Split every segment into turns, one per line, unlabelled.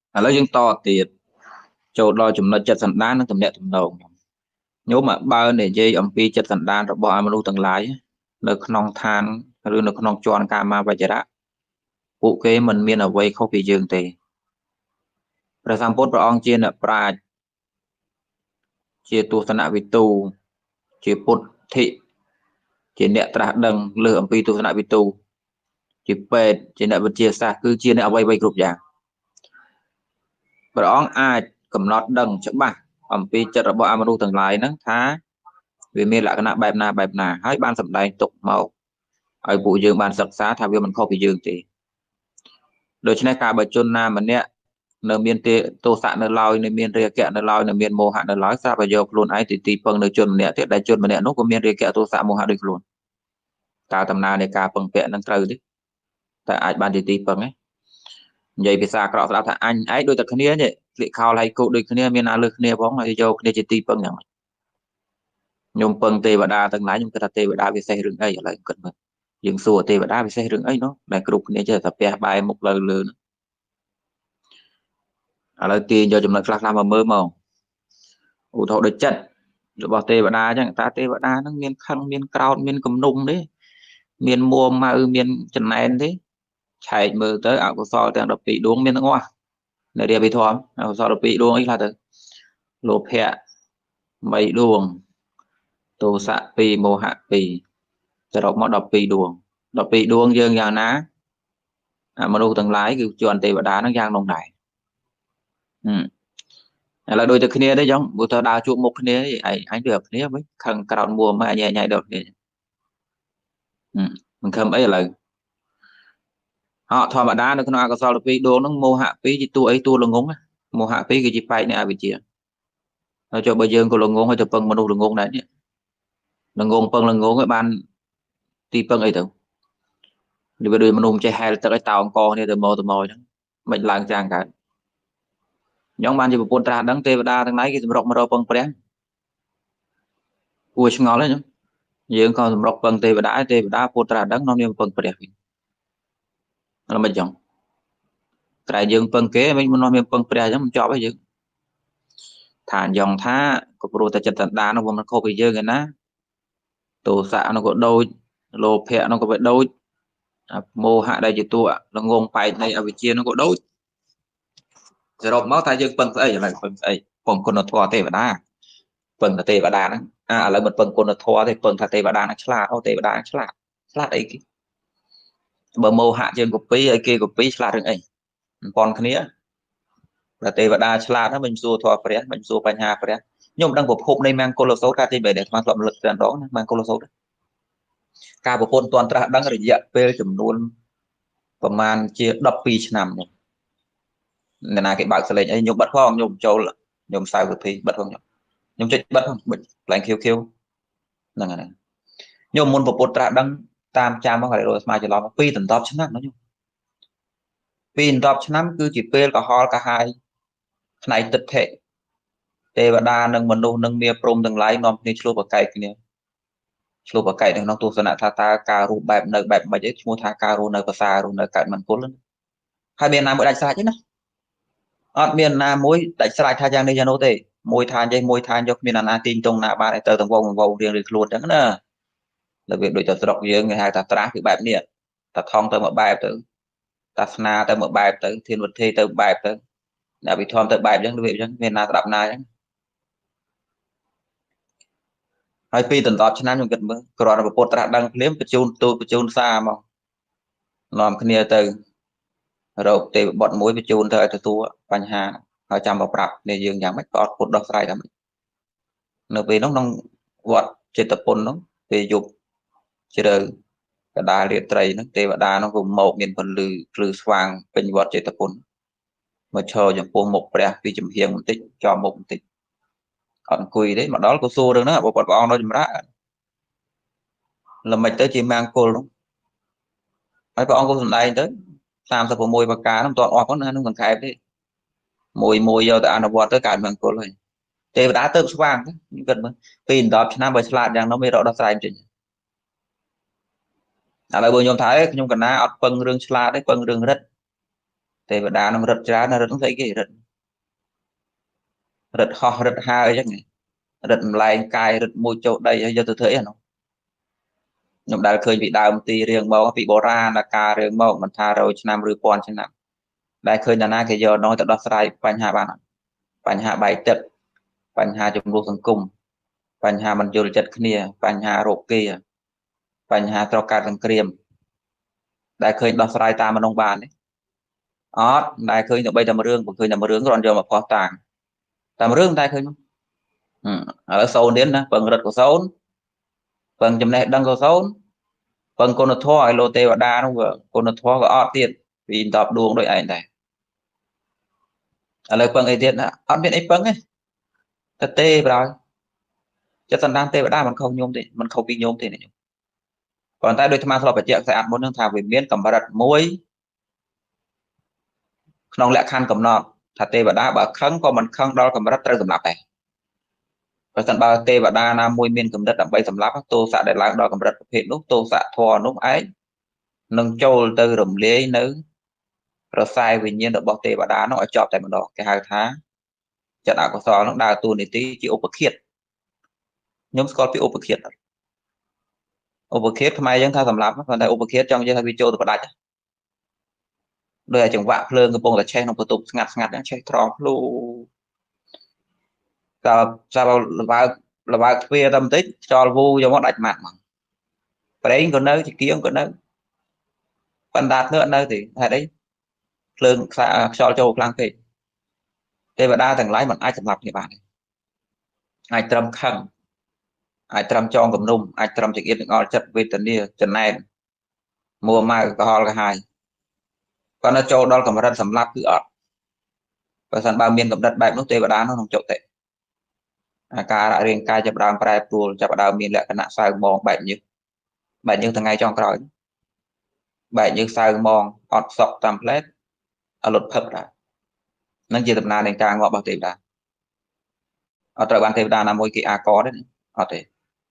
Lấy dân to tiệt chỗ đo chúng nó chất sản đan nó tầm nhẹ tầm đầu nếu mà bao để dây âm pi chất sản đan rồi bỏ ai mà lưu tầng lái được nòng than rồi được nòng tròn ca ma và chả cụ kế mình miên ở quay không bị dương tề rồi sang bốt vào ông chia là pra chia tu sana vi tu chia bút thị chia nhẹ tra đằng lừa âm pi tu sana vi tu chia pet chia nhẹ vật chia xa cứ chia nhẹ quay quay group dạng vào ông ai cầm nót đằng chắc bà âm pi chất rồi bỏ ai mà lưu tầng lái nó thá vì miên lại cái nạ bài nà hai ban sầm đai tục màu ở bộ dương ban sặc xá thay vì mình không bị dương thìโดยเฉพาะการบัจจุนามันเนี่ยเนื้อเมียนเตโตสะเนื้อลอยเนื้อเมียนเรียกแกะเนื้อลอยเนื้อเมียนโมหะเนื้อลอยทราบประโยชน์ล้วนไอ้ติตีเปิงเนื้อจนเนี่ยที่ได้จนมันเนี่ยนกก็เมียนเรียกแกะโตสะโมหะด้วยล้วนการทำนาในการเปิงเปะนั่งเตยดิแต่อาจบานติตีเปิงไงใหญ่พิศากรอบสลับถ้าอันไอ้โดยแต่คนนี้เนี่ยลิข่าวอะไรกูโดยคนนี้มีนาเลือกคนนี้พ้องไอ้โยคนนี้จะตีเปิงอย่างยมเปิงเตวดาตั้งหลายยมกระเตวดาวิเศษเรื่องไอ้อะไรกันมั้งยังสัวเทวดาวิเศษเรื่องไอ้เนาะในกลุ่มนี้จะสับเปียบายมุกเลย ở đây tiền cho chúng nó làm mà mơ mộng ủ thọ được chất rồi bảo tê và đa chẳng ta tê và đa nó miên khăn miên cao miên cầm nung đấy miên mua mà miên chân này thế chạy mơ tới ảo của so đang đập bị đuông miên ngoa để đi bị thòm ảo so đập bị đuông ấy là từ lốp hẹ mấy đuông tô xạ pi mô hạ piจะđọc món đọc bị đuông dương giang ná mà đâu từng lái cứ chọn tê và đá nó giang đồng này ừ. Là đôi từ kia đấy giống bữa tao đào chuột một kia đấy anh được kia mới khăn cào mua mà nhẹ nhẹ được thì ừ. Mình không ấy là họ thò mà đá nó có sao được đồ nó mua hạ phí chỉ tu ấy tu là ngốn mua hạ phí cái gì phải này à bị chia nó cho bây giờ có là ngốn hay cho phân mà đâu là ngốn đấy là ngốn phân là ngốn cái ban ti phân ấy đâu đi bây giờ mình ôm chạy hai tới cái tàu con này từ mò đó mình làm trang cả nhóm ban chỉ một con trà đắng tê và đa thằng này cái rộng mà đâu phân phải ui ngon đấy nhá dương còn rộng phân tê và đá con trà đắng nó niêm phân phải là mình chọn cái dương phân kế mình nó niêm phân phải giống mình cho bây giờ thản dòng tha có pro ta chặt đá nó vẫn không bị dơ cái ná tổ xã nó có đôi lô phẹ nó có phải đôi mô hạ đây chỉ tua nó ngôn phải này ở vị trí nó có đôi giờ đọc máu thay dương phân ấy là phân ấy phần con nó thua tê và đá phần là tê và đá nó là một phần con nó thua thì phần là tê và đá nó chả ô tê và đá nó chả ấy cái bờ mô hạ trên của pi ấy kia của pi chả được ấy còn cái này là tê và đá chả nó mình xua thua phải mình xua phải nhà phải nhưng đang phục hôm nay mang cô lô số ra thì về để mang động lực trận đó mang cô lô sốการบุคคลตอนตระดังระยะเป็นจำนวนประมาณเจ็ดดับปีฉนำในนาเก็บบางเสลงไอ้ยมบัดห้องยมโจลยมสายวุฒิบัดห้องยมเจ็ดบัดห้องบัดแหลงคิวนั่นไงยมมนบุคคลตระดังตามจามว่าอะไรโดยสมัยจะรอปีตันตอบชนะนะยมปีตันตอบชนะคือจีเปลกับฮอลกับไฮในตึกเทเทวดาหนึ่งมนุษย์หนึ่งเมียพรหมหนึ่งไล่นอมนี่ชลูปไก่เนี่ยชลูปไก่ในน้องตัวสนะทาตาการูแบบเนยแบบมาเยอะชัวทาการูเนยภาษารูเนยไก่มันพ้นแล้วhai miền Nam mới đánh sai chứ nó ở miền Nam mối đánh sai thay giang đây cho nó thế môi than cho miền Nam tin trong nà ba này tờ thằng vòng riêng được luôn đó nè là việc đối cho đọc riêng người hai ta tra cái bài này ta thong tới một bài tới ta na tới một bài tới thiên vật thi tới bài tới đã bị thom tới bài chẳng việc chẳng miền Nam đọc na chẳng hai phi tận tọt cho nên chúng cần mới còn là một bộ tra đăng liếm cái chun xa mà làm cái này từ rồi thì bọn mũi bị chun thôi từ tua bánh hà họ chăm vào bạc để dừng giảm mấy con cột đỏ sai lắm nó vì nó nông vọt trên tập quân nó vì dục chỉ đời cả đa liệt tây nó tê và đa nó gồm một nghìn phần lư xoang bên vọt trên tập quân mà chờ cho quân một bè vì chấm hiền một tích cho một tích còn quỳ đấy mà đó là cô xua được nó bộ bọn nó chấm ra là mình tới chỉ mang cô luôn mấy bọn cô thằng này tới làm sao môi và cá nó toàn có nó còn khai đấy môi giờ ta nó vọt tới cả mình cô rồi tê và đá tơ xoang những cần mà pin đọt nam bởi slide rằng nó mới rõ đọt sai trình là bởi nhôm thái nhôm cần ná ọt phân rương slide đấy phân rương rất tê và đá nó rật ra nó rật nó thấy cái rật ho rật hai chắc này rật lại cài rật môi chỗ đây hay giờ tôi thấy nó nhưng đã khơi bị đau một tí riêng máu bị bỏ ra là cà riêng máu mình tha rồi năm rưỡi quan trên nămได้เคยนานาcái giờ nói tới đó sai បញ្ហាបានបញ្ហាបែកចិត្តបញ្ហាចំនួនសង្គមបញ្ហាមិនយល់ចិត្តគ្នាបញ្ហារោគគាបញ្ហាត្រូវការសង្គ្រាមដែលឃើញដោះស្រាយតាមមនុស្សបានទេអត់ដែលឃើញទៅបីតែរឿងបើឃើញតែរឿងគ្រាន់យកមកផុសតាងតាមរឿងតែឃើញឥឡូវសូនទៀតណាពឹងរិទ្ធក៏សូនពឹងចំណេះដឹងក៏សូនពឹងគុណធម៌ឲ្យលោទេវតានោះគុណធម៌ក៏អត់ទៀតពីតបដួងដូចឯងដែរឥឡូវពឹងអីទៀតណាអត់មានអីពឹងទេតែទេប្រហើយចិត្តសន្តានទេវតាមិនខុសញោមទេមិនខុសពីញោមទេណាញោមប៉ុន្តែដូចអាត្មាធ្លាប់បញ្ជាក់ស្អាតមុននឹងថាវាមានកម្រិតមួយក្នុងលក្ខខណ្ឌកំណត់ថាទេវតាបើខឹងក៏មិនខឹងដល់កម្រិតត្រូវសម្លាប់ដែរបើសិនបើទេវតាណាមួយមានកម្រិតដើម្បីសម្លាប់ទោសៈដែលឡើងដល់កម្រិតប្រភេទនោះទោសៈធម៌នោះឯងនឹងចូលទៅរំលាយនៅប្រស័យវិញ្ញាណរបស់ទេវតានោះឲ្យជាប់តែម្ដងគេហៅថាចិត្តអកុសលនោះដើរតួនាទីជាឧបឃាតខ្ញុំស្គាល់ពីឧបឃាតឧបឃាតខ្មែរយើងថាសម្លាប់ប៉ុន្តែឧបឃាតចង់និយាយថាវាចូលទៅផ្ដាច់ដោយចង្វាក់ភ្លើងកំពុងតែឆេះក្នុងបន្ទប់ស្ងាត់ហ្នឹងឆេះត្រង់ភ្លូតែលបើកទ្វារតែបន្តិចខ្យល់វូយកមកដាច់ម៉ាត់ហ្មងប្រេងក៏នៅជាគៀងក៏នៅបណ្ដាតnữaនៅទេហេតុអីភ្លើងខ្យល់ចូលខ្លាំងពេកទេវតាទាំងឡាយមិនអាចសម្លាប់គ្នាបានទេអាចត្រឹមខឹងអាចត្រឹមចងគំនុំអាចត្រឹមចង្អៀតចង្អល់ចិត្តវេទនាចំណែនមួម៉ៅកុហលកាហាយគាត់នៅចូលដល់កម្រិតសម្លាប់គឺអត់បើសិនបើមានកម្រិតបែបនោះទេវតានោះនឹងចុតិអាការៈរាងកាយចាប់ដើមប្រែប្រួលចាប់ដើមមានលក្ខណៈសៅមងបែកញើសថ្ងៃចុងក្រោយបែកញើសសៅមងអត់សុកតាមផ្លែតអលត់ផឹកដែរនឹងជាដំណើរនៃការងាប់របស់ទេវតាអត់ត្រូវបានទេវតាណាមួយគេអាកទេអត់ទេ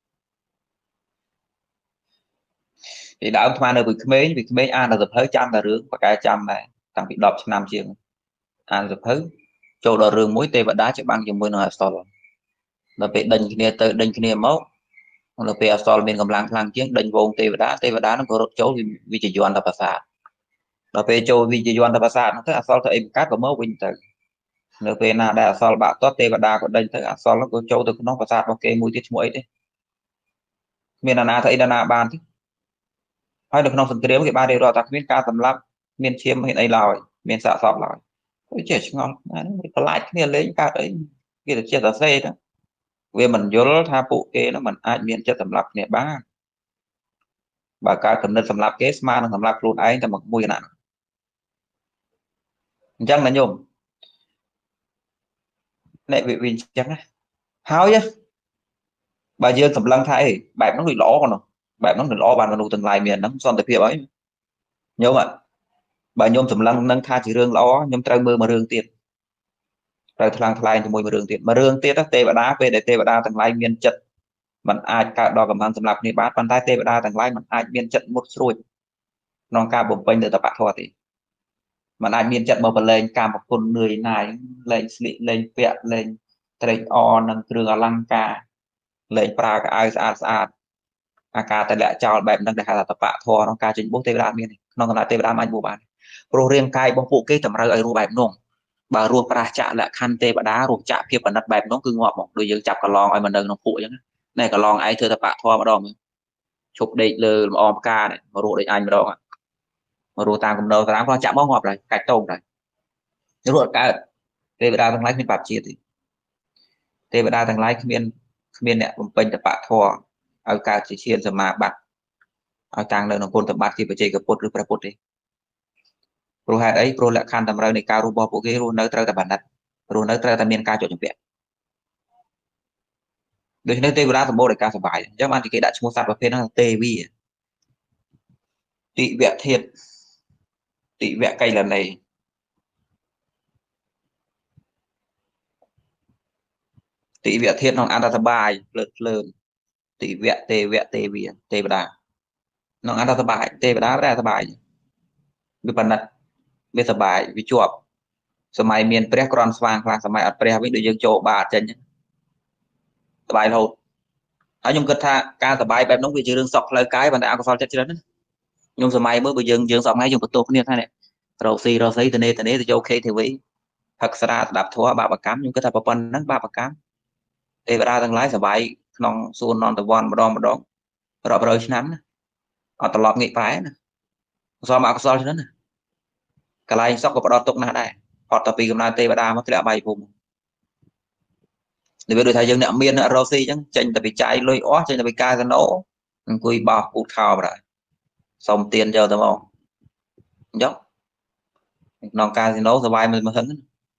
ពីដើមថ្មនៅពីក្មេងអានតែសភៅចាំតែរឿងបកែចាំដែរតាំងពី10ឆ្នាំជាងអានសភៅចូលដល់រឿងមួយទេវតាច្បាំងជាមួយនឹងអសលដល់ពេលដេញគ្នាទៅដេញគ្នាមកដល់ពេលអសលមានកម្លាំងខ្លាំងជាងដេញវងទេវតានឹងក៏រត់ចូលវិជ្ជាយន្តប្រាសាទដល់ពេលចូលវិជ្ជាយន្តប្រាសាទនោះទៅអសលទៅអីបង្កើតក៏មកវិញទៅនៅពេលណាដែលអសលបាក់ទាត់ទេវតាក៏ដេញទៅអសលនោះក៏ចូលទៅក្នុងប្រាសាទរបស់គេមួយទៀតឈ្មោះអីទេមានអាណាទៅអីណាបានទេហើយនៅក្នុងសង្គ្រាមគេបានរៀបរាប់ថាគ្មានការសម្លាប់មានឈាមមានអីឡើយមានសាកសពឡើយដូចជាឆ្ងល់នេះបន្លាចគ្នាលេងកើតអីគេទៅជាសរសេរទៅវាមិនយល់ថាពួកគេនោះមិនអាចមានចិត្តសម្លាប់គ្នាបានបើកើតកំណត់សម្លាប់គេស្មើនឹងសម្លាប់ខ្លួនឯងតែមួយគណៈអញ្ចឹងណាញោមអ្នកវិវិញ្ចឹងណាហើយបើយើងសម្លឹងថាអីបែបហ្នឹងវាល្អកណោះបែបហ្នឹងល្អបានមនុស្សទាំងឡាយមានហ្នឹងសន្តិភាពអីញោមបើញោមសម្លឹងនឹងថាជារឿងល្អខ្ញុំត្រូវមើលមួយរឿងទៀតត្រូវថ្លៃជាមួយមួយរឿងទៀតទេវតាពេលដែលទេវតាទាំងឡាយមានចិត្តมันអាចកើតដល់កម្លាំងសម្រាប់គ្នាបានប៉ុន្តែទេវតាទាំងឡាយมันអាចមានចិត្តមុតស្រួចក្នុងការបំពេញទៅតបធម៌ទេมันអាចមានចិត្តមកប្រឡែងកម្មគុណនឿយណាយលែងស្លៀកលែងពាក់លែងត្រេកអរនឹងគ្រឿងអលង្ការលែងប្រើកៅអៅស្អាតអាការតែលាក់ចោលបែបហ្នឹងដែលហៅថាតបធម៌ក្នុងការចេញបួសទេវតាមានក្នុងកណ្ដាលទេវតាមិនអាចបួសបានព្រោះរាងកាយរបស់ពួកគេតម្រូវឲ្យរស់បែបនោះបើរស់ប្រះចាក់លក្ខខណ្ឌទេវតារស់ចាក់ភាពបណិតបែបនោះគឺងាប់មកដូចយើងចាប់កន្លងឲ្យមកនៅក្នុងពួកអញ្ចឹងណែកន្លងឯងធ្វើតបធម៌ម្ដងឈប់ដេកលើលំអងផ្កានេះមករស់ដូចអញម្ដងមករស់តាមកំណើតារាងគាត់ចាក់មកងាប់ហើយកាច់តោងដែររស់អត់កើតទេវតាទាំងឡាយគ្មានបាបជាតិទេទេវតាទាំងឡាយគ្មានអ្នកបំពេញតបធម៌ឲ្យកើតជាឈានសមាបត្តិឲ្យតាំងនៅក្នុងគុណសម្បត្តិជាបច្ចេកពុទ្ធឬព្រះពុទ្ធទេព្រោះហេតុអីព្រោះលក្ខខណ្ឌតម្រូវនៃការរស់របស់ពួកគេរស់នៅត្រូវតែបណ្ឌិតរស់នៅត្រូវតែមានការចុចចម្ពាក់ដូច្នេះទេវតាសម្បូរដោយការសប្បាយអញ្ចឹងបានគេដាក់ឈ្មោះសត្វប្រភេទហ្នឹងទេវីតិវៈធាតុតិវៈកៃលនេតិវៈធាតុក្នុងអន្តរសបាយភ្លើតភ្លើនតិវៈទេវៈទេវីទេវតាក្នុងអន្តរសបាយទេវតាតែសបាយវាបណ្ឌិតវាសបាយវាជាប់សម័យមានព្រះក្រនស្វាងខ្លាំងសម័យអត់ព្រះវិញដូចយើងចូលបាតចេញសបាយរហូតហើយខ្ញុំគិតថាការសបាយបែបនោះវាជារឿងសក់ផ្លូវកាយប៉ុន្តែអកុសលចិត្តច្រើនណាខ្ញុំសម័យមើលបើយើងសពថ្ងៃយើងបន្ទោសគ្នាថានេះរកស៊ីទៅនេទៅយក KTV ផឹកស្រាស្ដាប់ធម៌បាបកម្មខ្ញុំគិតថាប្រព័ន្ធហ្នឹងបាបកម្មទេវតាទាំងឡាយសបាយក្នុងសួននន្តវ័នម្ដងរាប់រយឆ្នាំណាអត់ត្រឡប់ងាកប្រែណាសមអកុសលច្រើនណាកន្លែងសុខក៏ផ្ដោតទុកណាស់ដែរអត់ទៅពីកំណើតទេវតាមកធ្លាក់អបាយភូមិដូចថាយើងអ្នកមានរកស៊ីអញ្ចឹងចេញទៅពីចាយលុយអស់ចេញទៅពីកាស៊ីណូអង្គុយបោះពូតខោបណ្ដោយសុំtiềnយកទៅមកយកក្នុងកាស៊ីណូសបាយមិនហឹង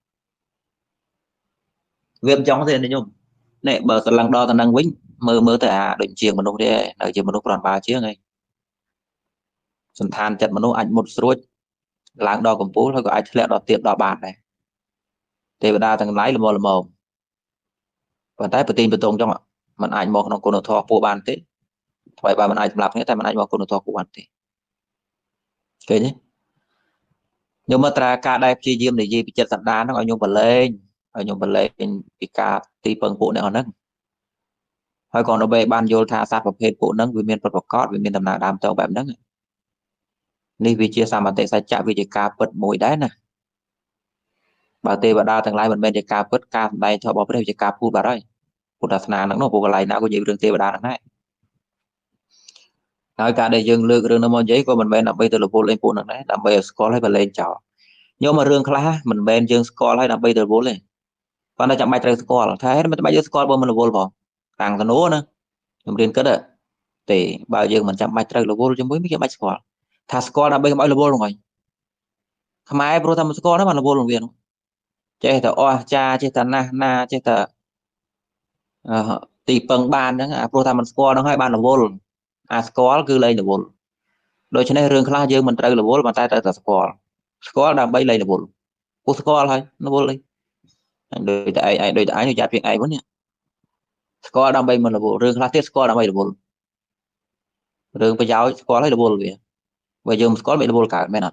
វាមិនចង់ទេខ្ញុំនេះបើកឡើងដល់តំណឹងវិញមើលទៅអាដូចជាមនុស្សទេនៅជាមនុស្សប្រន់បាជាងឯងសន្តានចិត្តមនុស្សអាចមុតស្រួចឡើងដល់កំពូលហើយក៏អាចធ្លាក់ដល់ទៀតដល់បាតដែរទេវតាទាំងឡាយល្មមប៉ុន្តែប្រទីនបតងចង់มันអាចមកក្នុងគុណធម៌ពោះបានទេថ្មីបើมันអាចសម្រាប់គ្នាតែมันអាចមកគុណធម៌ពោះបានទេឃើញទេខ្ញុំមកត្រាការដែលព្យាយាមនិយាយពីចិត្តសន្តានហ្នឹងឲ្យខ្ញុំបលែងពីការទីពឹងពួកអ្នកហ្នឹងហើយក៏ដើម្បីបានយល់ថាសត្វប្រភេទពួកហ្នឹងវាមានប្រកបវាមានដំណើរដើមតបែបហ្នឹងនេះវាជាសមតិសច្ចៈវាជាការពិតមួយដែរណាបើទេវតាទាំងឡាយមិនមែនជាការពិតការសម្ដែងធម៌របស់ព្រះជាការพูดបាត់ហើយពុទ្ធសាសនាហ្នឹងនោះពួកកន្លែងណាក៏និយាយរឿងទេវតាហ្នឹងដែរហើយការដែលយើងលើករឿងនោះមកនិយាយក៏មិនមែនដើម្បីទៅរវល់អីពួកហ្នឹងដែរដើម្បីឲ្យស្គាល់ឲ្យបលែងចោលខ្ញុំមករឿងខ្លះមិនមែនយើងស្គាល់ឲ្យដើម្បីទៅរវល់ទេប៉ុន្តែចាំបាច់ត្រូវស្គាល់ថាហេតុមិនចាំបាច់យើងស្គាល់បើមិនរវល់ផងតាំងទៅនោះណាខ្ញុំរៀនគិតទេបើយើងមិនចាំបាច់ត្រូវរវល់ជាមួយមិនចាំបាច់ស្គាល់ថាស្គាល់ដើម្បីកុំឲ្យរវល់ហ្នឹងហើយខ្មែរព្រោះថាមិនស្គាល់ហ្នឹងបានរវល់នឹងវានោះចេះតែអស្ចារ្យចេះតែណាចេះតែទីពឹងបានហ្នឹងព្រោះថាមិនស្គាល់ហ្នឹងហើយបានរវល់អាស្គាល់គឺលែងរវល់ដូច្នេះរឿងខ្លះយើងមិនត្រូវរវល់ប៉ុន្តែត្រូវតែស្គាល់ដើម្បីលែងរវល់ពុះស្គាល់ហើយរវល់អីដូចតែឯងដូចតែអញយ៉ាប់ពីឯងហ្នឹងស្គាល់ដើម្បីមិនរវល់រឿងខ្លះទៀតស្គាល់ដើម្បីរវល់រឿងប្រយោជន៍ស្គាល់ហើយរវល់វាបើយើងមិនស្គាល់មិនរវល់កើតមែនអត់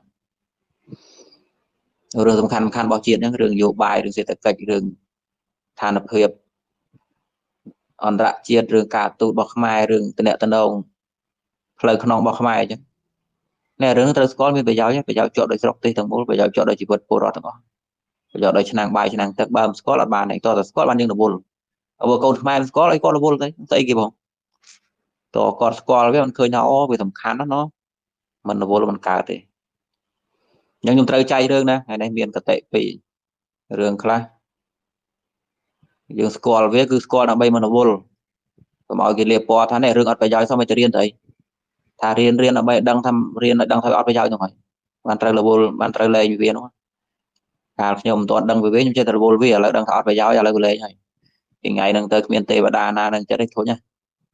រឿងសំខាន់របស់ជាតិហ្នឹងរឿងនយោបាយរឿងសេដ្ឋកិច្ចរឿងឋានភាពអន្តរជាតិរឿងការទូតរបស់ខ្មែររឿងតំណែងផ្លូវក្នុងរបស់ខ្មែរអញ្ចឹងនេះរឿងត្រូវស្គាល់មានប្រយោជន៍ជាប់ដោយស្រុកទេសទាំងមូលប្រយោជន៍ជាប់ដោយជីវិតពលរដ្ឋទាំងអស់ប្រយោជន៍ដោយឆ្នាំងបាយឆ្នាំងទឹកបើមិនស្គាល់អត់បានទេតើស្គាល់បានយើងរវល់បើកូនខ្មែរមិនស្គាល់អីគាត់រវល់ទៅស្អីគេបងតើគាត់ស្គាល់វាមិនឃើញថាអូវាសំខាន់ណាស់ណោះមិនរវល់មិនកើតទេអញ្ចឹងខ្ញុំត្រូវចែករឿងណាហើយនេះមានកតិពីររឿងខ្លះយើងស្គាល់វាគឺស្គាល់ដើម្បីមិនរវល់កុំឲ្យគេលាបពណ៌ថានេះរឿងអត់ប្រយោជន៍សោះមិនទៅរៀនទៅអីថារៀនដើម្បីដឹងថារៀនឲ្យដឹងថាអត់ប្រយោជន៍ហ្នឹងហើយបានត្រូវរវល់បានត្រូវលែងវានោះកាលខ្ញុំមិនទាន់ដឹងវាខ្ញុំចេះតែរវល់វាឥឡូវដឹងថាអត់ប្រយោជន៍ឥឡូវក៏លែងហើយពីថ្ងៃហ្នឹងទៅគ្មានទេវតាណានឹងចិត្តទេធុញណា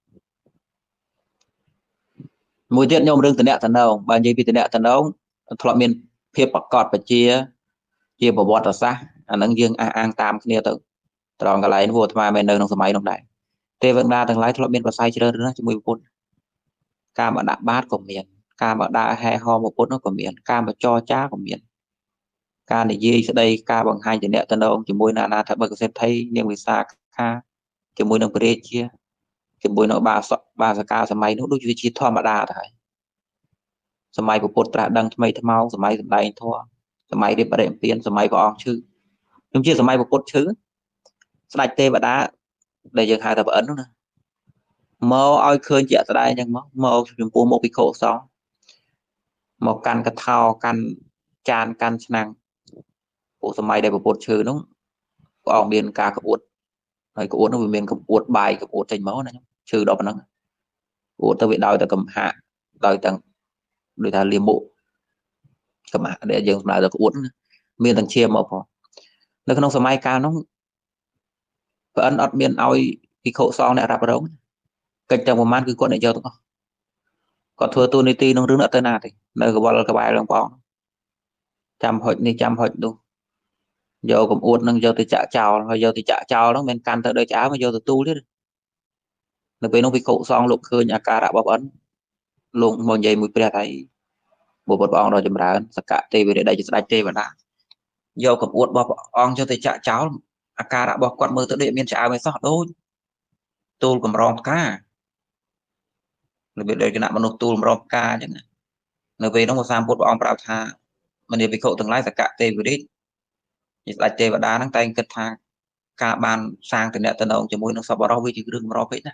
មួយទៀតខ្ញុំរឿងតំណែងបើនិយាយពីតំណែងធ្លាប់មានភាពប្រកបបជាប្រវត្តិសាស្ត្រអាហ្នឹងយើងអះអាងតាមគ្នាទៅត្រង់កន្លែងនោះអាត្មាមិននៅក្នុងសម័យនោះដែរទេវតាទាំងឡាយធ្លាប់មានប្រស័យជ្រើណាស់ជាមួយពុទ្ធការមកដាក់បាតក៏មានការមកដាក់ហែហោមកពុទ្ធនោះក៏មានការមកចរចាក៏មានការនិយាយស្ដីការបង្ហាញតំណែងជាមួយនឹងអនាថបិកសេដ្ឋីនាងវិសាខាជាមួយនឹងព្រះរាជាជាមួយនឹងបាសកាសម័យនោះដូចវាជាធម្មតាទៅហើយសម័យពុទ្ធត្រាស់ដឹងថ្មីថ្មោងសម័យសម្ដែងធម៌សម័យរៀបបរិញ្ញាបត្រសម័យព្រះអង្គឈឺខ្ញុំជាសម័យពុទ្ធឈឺស្ដេចទេវតាដែលយើងហៅថាព្រះអិននោះណាមកឲ្យឃើញជាក់ស្ដែងអញ្ចឹងមកចំពោះមកភិក្ខុសង្ឃមកកាន់កថោកាន់ចានកាន់ឆ្នាំងពួកសម័យដែលពុទ្ធឈឺនោះព្រះអង្គមានការក្បួតហើយក្បួតនោះវាមានក្បួតបាយក្បួតចេញមកណាឈឺដល់ប៉ុណ្ណឹងក្បួតទៅវាដោយតែកំហាក់ដោយទាំងដូចថាលាមកកំហាក់ដែលយើងសម្ដៅទៅក្បួតមានទាំងឈាមមកផងនៅក្នុងសម័យកាលនោះព្រះអិនអត់មានឲ្យភិក្ខុសង្ឃអ្នករ៉ាប់រងកិច្ចទាំងប្រមាណគឺគាត់អ្នកយកទាំងអស់គាត់ធ្វើតួនាទីក្នុងរឿងអត់ទៅណាទេនៅកវលក្បែររបស់ព្រះអង្គចាំហុចនេះចាំហុចនោះយកកំអួតនឹងយកទៅចាក់ចោលហើយយកទៅចាក់ចោលហ្នឹងមិនកាន់ទៅដូចឆ្អើមកយកទៅទូលទៀតនៅពេលនោះភិក្ខុសង្ឃលោកឃើញអាការៈរបស់ព្រះអិនលោកមកនិយាយមួយព្រះថា bộ bột bong rồi chấm ra sạc cả tê về đây chỉ đại tê và đã do cầm uất bọc ong cho tới chạ cháu ca đã bọc quạt mơ tới điện miền trà mới sót đôi tôi cầm rong cá là việc đây cái nào mà nộp tôi cầm rong cá chứ nơi về nó một sam bột bong bảo tha mình đi bị khổ từng lái sạc cả tê về đi chỉ đại tê và đá năng tay cất tha cả bàn sang từ nẹt từ đầu cho môi nó sập vào đó với chỉ đừng rong hết nè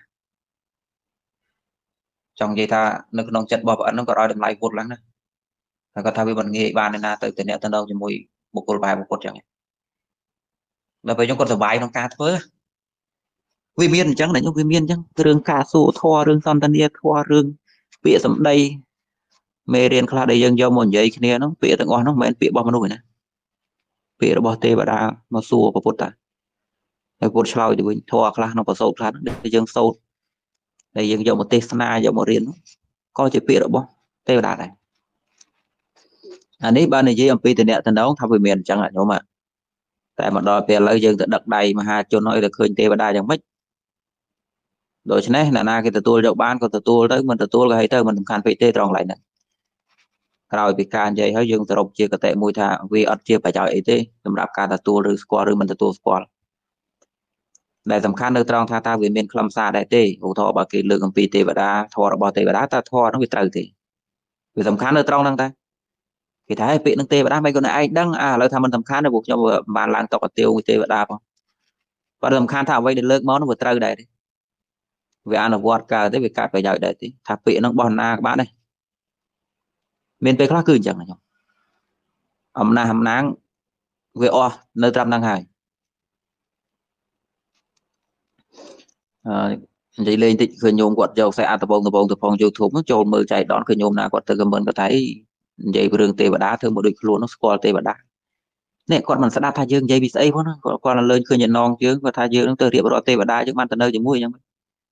trong vậy tha nó nông chất bọc ẩn nó có đòi đầm lại vụt lắm nè có thay vì mình nghĩ bàn này là từ nẹt từ đầu cho môi một cột bài một cột chẳng là về trong con bài nó cá thôi vì miên chẳng là những vì miên chẳng rừng cà su thua rừng son tân ia thua rừng bịa sầm đây mê riêng khai đây dân do một giấy kia nó bịa tận ngon nó mẹ bịa bao nhiêu nè bịa nó bỏ tê và đa nó xua vào bột ta cái bột slau thì mình thua khai nó bỏ sâu khai để dân sâu đây dân do một tê sana do một riêng coi chỉ bịa được bao tê và đa này anh ấy ban này dưới âm pi từ nẹt từ đó thay vì miền chẳng hạn nhưng mà tại mà đòi về lấy dân tự đặt đầy mà hai cho nói được khơi tê và đa chẳng mấy đối với này là na cái tôi đậu ban còn tôi tới mình tôi hay tới mình can phải tê tròn lại nè rồi bị can vậy hơi dương tập chia cái tệ mùi thà vì ở chia phải chọn ấy thế sầmรับการตัวหรือ squat หรือมันตัว squat แต่สำคัญในตรองท่าตาวิเป็นคลำซาได้เต้อุทธบกิเรื่องปีเทวดาทอระบเทวดาตาทอต้องไปตรึกทีวิสำคัญในตรองนั่งแต่ที่ท้ายปีนั่งเทวดาไม่ก็ในไอ้ดังเราทำมันสำคัญในบุกจะบานลางตอกเตียวเทวดาป่ะvàสำคัญถ้าไว้ในเลิกมอnóไปตรึกได้vì anh là vượt cả tới việc cắt phải dạy đấy thì thà bị nó bòn na các bạn đây miền tây khác cứ chẳng là nhung na hầm nắng về nơi trăm năng hải vậy lên thì khởi nhôm quạt dầu xe tập bông YouTube nó trộn mưa chạy đón khởi nhôm nào quạt từ cái mình có thấy vậy đường tê và đá thương một đôi luôn nó score tê và đá nè con mình sẽ đá thay dương dây bị xây nó con là lên khởi nhận non chứ và thay dương nó từ địa vào tê và đá chứ man từ nơi chỉ mũi nhau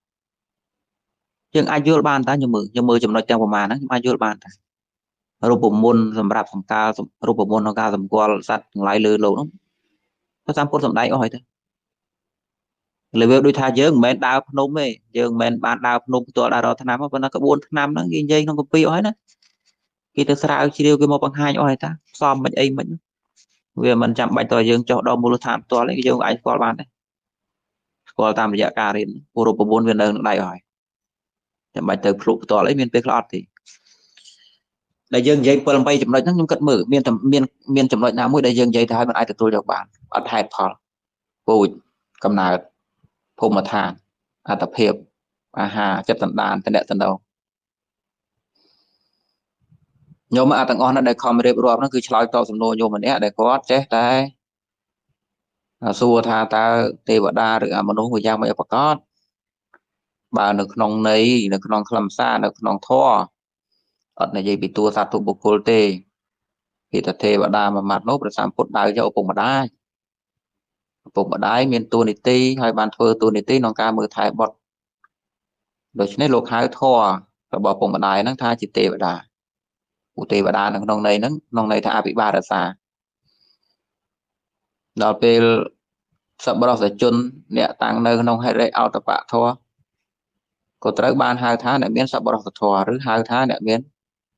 nhưng ai vô bàn ta nhưng mưa chùm nói trong mà nó ai vô bànรูปมนต์สำหรับสำการรูปมนต์ของการสำกอลสัตว์หลายเรือโลกภาษาพูดสำได้ก็หอยเถอะเลยเวลด้วยท่าเยอะเหมือนดาวพนมเองเยอะเหมือนบ้านดาวพนมตัวดาวเราทนามว่าเป็นนักบุญทนามนั่งกินยัยน้องกับปีอ้อยนะกินแต่สระชีเดียวกันมาบังหายอ้อยtaซ้อมมันเองมันเวลมันจำใบตัวยังเจาะดอกมูลธรรมตัวเลยยังไอ้สกอลบ้านเลยสกอลตามระยะการเรียนรูปมนต์เวียนเดินได้อ้อยจำใบตัวพลุตัวเลยมีเป็นคลอดทีđại dương dây phần bay chậm lại nó nhung cất mở miền chậm lại nào mới đại dương dây thái mình ai từ tôi được bạn ở hai thọ bùi cầm nào phô mà thàn tập hiệp hà chất tận đàn tận đệ tận đầu nhôm mà tận on nó đây không để rồi nó cứ chơi to sầm nô nhôm mà nè để có chết đấy xua tha ta tê vợ đa được mà nó hồi giang mà có bà được nòng này được nòng làm xa được nòng thọ ở này dây bị tua sát tụ bộc cột tê thì thật thề và đa mà mặt nốt là sám phốt đai cho bụng mà đai miền tu này tây hai bàn phơ tu này tây nòng ca mưa thái bọt rồi nên lục hai thò và bỏ bụng mà đai nó tha chỉ tê và đa u tê và đa nó nòng này tha bị ba là xa đó về sợ bao giờ chun nè tăng nơi nòng hai rễ ao tập bạ thò có tới ban hai tháng nè miền sợ bao giờ thò rồi hai tháng nè miền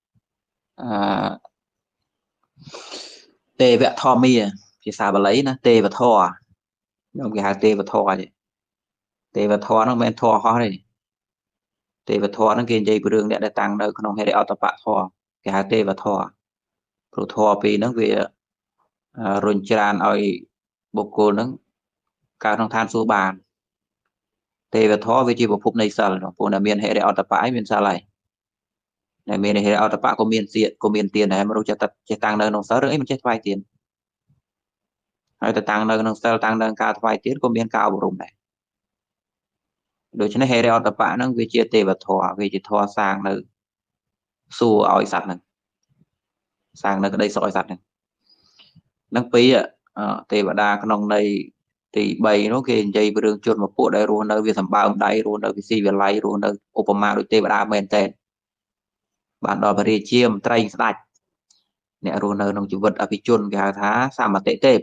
tê vẹt thò mi thì sao bà lấy nó tê và thò ông cái hàng tê và thò vậy tê và thò nó men thò ho này tê và thò nó kia dây đường để tăng nơi không hay để ao tập bạ thò cái hàng tê và thò rồi thò vì nó về run tràn ở bộ cô nó cao trong than số bàn tê và thò với chi bộ phục này sợ nó phụ là miền hệ để ao tập bãi miền xa này này miền hệ ao tập bạ có miền tiền này mà đâu cho tập chỉ tăng nơi nó sợ đấy mình chết vay tiền hay là tăng nơi nó sợ tăng nơi cao vay tiền có miền cao bộ rùng này đối với hệ đeo tập bạn nó vì chia tê và thọ vì chỉ thọ sang nơi xu ỏi sạch này sang nơi cái đây sỏi sạch này năng phí tê và đa cái nông này thì bày nó kia dây với đường chuột một bộ đây luôn nơi vì thầm bao đây luôn nơi vì si về lấy luôn nơi Obama đối tê và đa men tên bạn đòi phải chiêm tray sạch nè luôn nơi nông chịu vật ở phía chuột cái thá sao mà tệ tê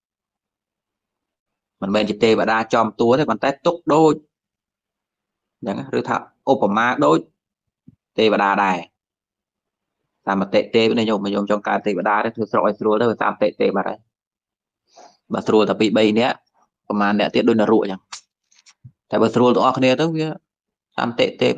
mình men chỉ tê và đa chom túa thì còn tét túc đôi chẳng rứa thạo Obama đối tê và đà đài តាមតេតេនេះខ្ញុំចង់ការទេវតាទេធ្វើស្រកឲ្យស្រួលទៅតាមតេតេបាត់ហើយបើស្រួលតែពី3នាក់ប្រហែលអ្នកទៀតដូចនរកអញ្ចឹងតែបើស្រួលទាំងអស់គ្នាទៅវាតាមតេតេ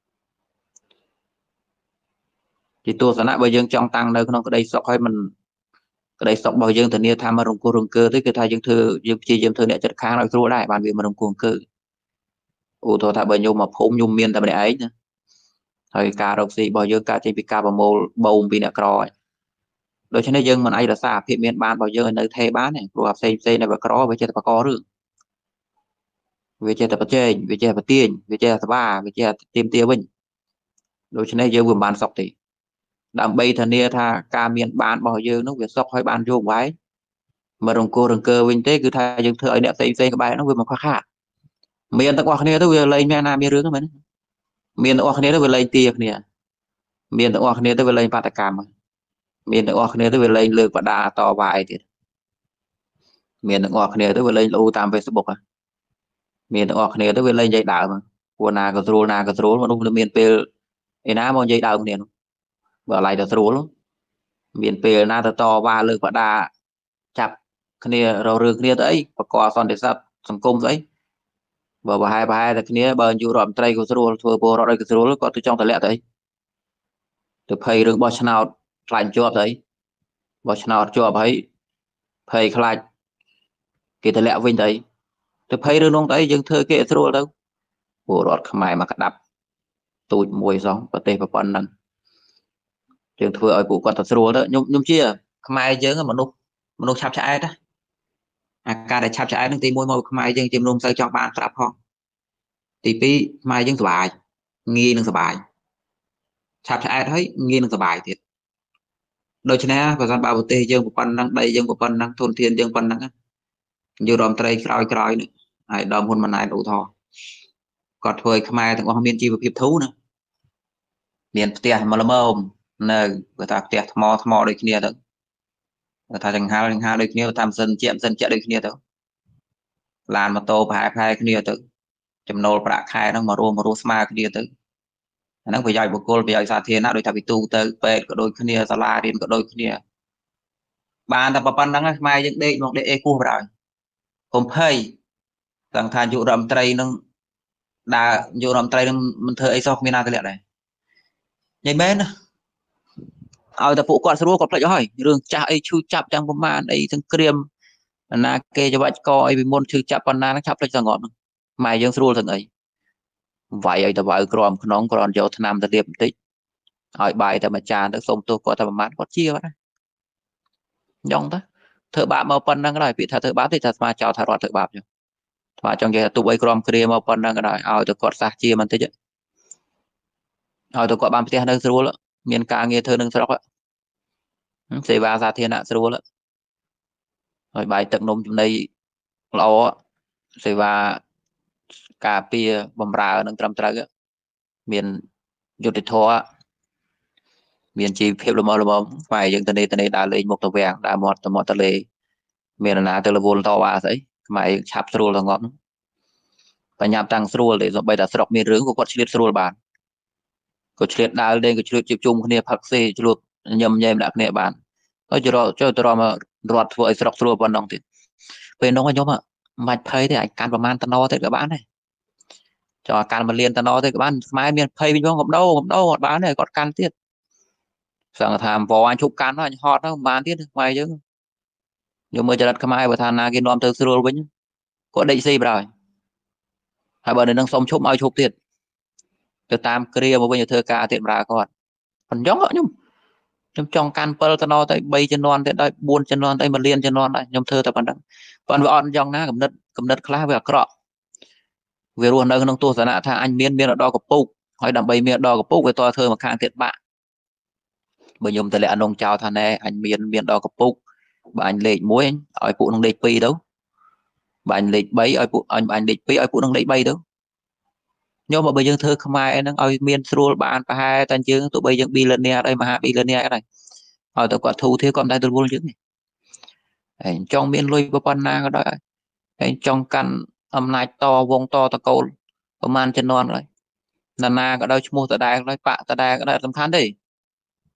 ជាទស្សនៈបើយើងចង់តាំងនៅក្នុងក្តីសុខហើយមិនក្តីសុខរបស់យើងធានាថាមិនរង្គោះរង្គើទេគឺថាយើងព្យាយាមធ្វើអ្នកចិត្តខាងឲ្យស្រួលដែរបានវាមិនរង្គោះរង្គើឧទាហរណ៍ថាបើខ្ញុំមកភូមិខ្ញុំមានតែម្នាក់ឯងណាហើយការរកស៊ីរបស់យើងកើតចេញពីការប្រមូលបូមពីអ្នកក្រហើយដូច្នេះយើងមិនអាចរក្សាភាពមានបានរបស់យើងឲ្យនៅថេរបានទេព្រោះផ្សេងនៅវាក្រវាចេះតែបកករឿងវាចេះតែប្រជែងវាចេះតែប្រទៀងវាចេះតែស្វាវាចេះតែទៀមទាវិញដូច្នេះយើងវាមិនបានសុខទេដើម្បីធានាថាការមានបានរបស់យើងនោះវាសុខហើយបានយកໄວមករង្គោះរង្គើវិញទេគឺថាយើងធ្វើឲ្យអ្នកផ្សេងក្បែរនោះវាមិនខ្វះខាតមានទាំងអស់គ្នាទៅវាលែងមានណាមានរឿងហ្នឹងមែនមានទាំងអស់គ្នាទៅវាលែងទាគ្នាមានទាំងអស់គ្នាទៅវាលែងបាតកម្មមានទាំងអស់គ្នាទៅវាលែងលើកបដាតវ៉ាអីទៀតមានទាំងអស់គ្នាទៅវាលែងលូតាម Facebook មានទាំងអស់គ្នាទៅវាលែងនិយាយដើមព្រោះណាក៏ស្រួលមនុស្សមានពេលឯណាមកនិយាយដើមគ្នានោះបើឡៃទៅស្រួលមានពេលណាទៅតវ៉ាលើកបដាចាប់គ្នារករឿងគ្នាទៅអីបកកសន្តិសុខសង្គមស្អីបើប្រហែលតែគ្នាបើយុរដ្ឋមន្ត្រីក៏ស្រួលធ្វើពលរដ្ឋអីក៏ស្រួលគាត់ទៅចង់តម្លាក់ទៅអីទៅភ័យរឿងបោះឆ្នោតខ្លាចជាប់ទៅអីបោះឆ្នោតជាប់ហើយភ័យខ្លាចគេតម្លាក់វិញទៅអីទៅភ័យរឿងនោះទៅអីយើងធ្វើគេស្រួលទៅពលរដ្ឋខ្មែរមកក្តាប់ទូចមួយសោះប្រទេសប្រព័ន្ធហ្នឹងយើងធ្វើឲ្យពួកគាត់ទៅស្រួលទៅខ្ញុំជាខ្មែរយើងមនុស្សឆាប់ឆ្អែតអាការដែលឆាប់ឆ្អែតនឹងទី1មកខ្មែរយើងជាមនុស្សមិនសូវចង់បានប្រាប់ផងទី2ខ្មែរយើងសុបាយងាយនឹងសុបាយឆាប់ឆ្អែតហើយងាយនឹងសុបាយទៀតដូច្នេះបើសិនបើប្រទេសយើងប៉ុណ្ណឹងដីយើងប៉ុណ្ណឹងធនធានយើងប៉ុណ្ណឹងយុរដ្ឋមន្ត្រីក្រោយនេះហើយដល់ហ៊ុនម៉ាណែតឧទាហរណ៍គាត់ធ្វើឲ្យខ្មែរទាំងអស់មានជីវភាពធូរណាមានផ្ទះមកល្មមនៅបើថាផ្ទះថ្មដូចគ្នាទៅបើថាចង្ហាល់ដូចគ្នាតាមសិនជាដូចគ្នាទៅឡានម៉ូតូប្រហែលគ្នាទៅចំណូលប្រាក់ខែហ្នឹងមករួមស្មើគ្នាទៅអាហ្នឹងប្រយោជន៍បុគ្គលប្រយោជន៍សាធារណៈដូចថាពីទូទៅពេទ្យក៏ដូចគ្នាសាលារៀនក៏ដូចគ្នាបានតែប៉ុណ្្នឹងខ្មែរយើងដេកអេគោះបណ្ដោយកុំភ័យទាំងថាយុរដ្ឋមន្ត្រីនឹងដើរយុរដ្ឋមន្ត្រីនឹងមិនធ្វើអីសោះគ្មានណាទម្លាក់ដែរនិយាយមែនណាឲ្យតែពួកគាត់ស្រួលគាត់ផ្លេចអស់ហើយរឿងចាស់អីឈឺចាប់ទាំងប្រមាណអីទាំងក្រៀមណាគេចវាច់កអីពីមុនឈឺចាប់ប៉ុណ្ណាហ្នឹងឆាប់ផ្លេចសងប់ហ្នឹងម៉ែយើងស្រួលទាំងអីវាយឲ្យទៅវាយក្រំក្នុងគ្រាន់យកថ្នាំទៅលាបបន្តិចឲ្យបាយតែមួយចានទៅសុំទោសគាត់តែប្រមាណគាត់ជាបាត់ហើយយ៉ងទៅធ្វើបាបមកប៉ុណ្ណឹងក៏ដោយពាក្យថាធ្វើបាបទេថាស្មាចោលថារដ្ឋធ្វើបាបចឹងស្មាចង់និយាយថាទុបអីក្រំគ្រាមកប៉ុណ្ណឹងក៏ដោយឲ្យទៅគាត់សះជាបន្តិចឲ្យទៅគាត់បានផ្ទះនៅស្រួលមានការងារធ្វើនឹងស្រុកសេវាសាធារណៈស្រួលហើយបាយទឹកនំចំណីល្អសេវាការពារបម្រើនឹងត្រឹមត្រូវមានយុត្តិធម៌មានជីវភាពល្មមស្វែងយើងទៅនេះដើរលេងមុខទៅវាំងដើរមាត់ទៅលេមានណាទៅរវល់តវ៉ាស្អីខ្មែរយើងឆាប់ស្រួលទៅងាប់បញ្ញាប់តាំងស្រួលទេសូម្បីតែស្រុកមានរឿងក៏គាត់ឆ្លៀតស្រួលបានក៏ឆ្លៀតដើរលេងក៏ឆ្លៀតជួបជុំគ្នាផឹកស៊ីឆ្លួតញឹមញែមដាក់គ្នាបានហើយចូលទៅរត់ធ្វើឲ្យស្រុកស្រួលប៉ុណ្ណឹងទៀតពេលនោះខ្ញុំមិនបាច់ភ័យទេអាចកាន់ប្រមាណតំណទៅក៏បានដែរចោលកាន់1លានតំណទៅក៏បានខ្មែរមានភ័យវិញផងកំដោអត់បានទេគាត់កាន់ទៀតសឹងថាអង្វរអញឈប់កាន់អញហត់ទៅមិនបានទៀតខ្មែរយើងយកមើលចរិតខ្មែរបើថាណាគេនាំទៅស្រួលវិញគាត់ដេកស៊ីបណ្ដោយហើយបើនៅនឹងសុំឈប់ឲ្យឈប់ទៀតទៅតាមគ្រាមកវិញទៅធ្វើការទៀតបណ្ដោយគាត់ប៉ុណ្ណឹងខ្ញុំចង់កាន់7តំណទៅ3ជំនាន់ទៅដល់4ជំនាន់ទៅ1លានជំនាន់ដែរខ្ញុំធ្វើតែប៉ុណ្ណឹងប៉ុន្តែវាអត់យ៉ាងណាកំណត់ខ្លះវាអាក្រក់វារស់នៅក្នុងទស្សនៈថាអញមានដល់កពុកហើយដើម្បីមានដល់កពុកវាតើធ្វើមកខាងទៀតបាក់បើខ្ញុំទៅលាក់អនុងចោលថាណែអញមានដល់កពុកបើអញលេខ1ឲ្យពួកនឹងលេខ2ទៅបើអញលេខ3ឲ្យពួកអញលេខ2ឲ្យពួកនឹងលេខ3ទៅខ្ញុំបើយើងធ្វើខ្មែរហ្នឹងឲ្យមានស្រួលបានប្រហែលតែយើងទោះបីយើងប៊ីលឺនែអីមហាប៊ីលឺនែអីដែរឲ្យតែគាត់ធូរធារគាត់មិនដែលរវល់យើងទេហើយចង់មានលុយប៉ុណ្ណាក៏ដោយហើយចង់កាន់អំណាចតវងតតកូលប្រហែលជំនាន់ហើយណាក៏ដោយឈ្មោះតដែលហើយបាក់តដែលក៏ដោយសំខាន់ទេ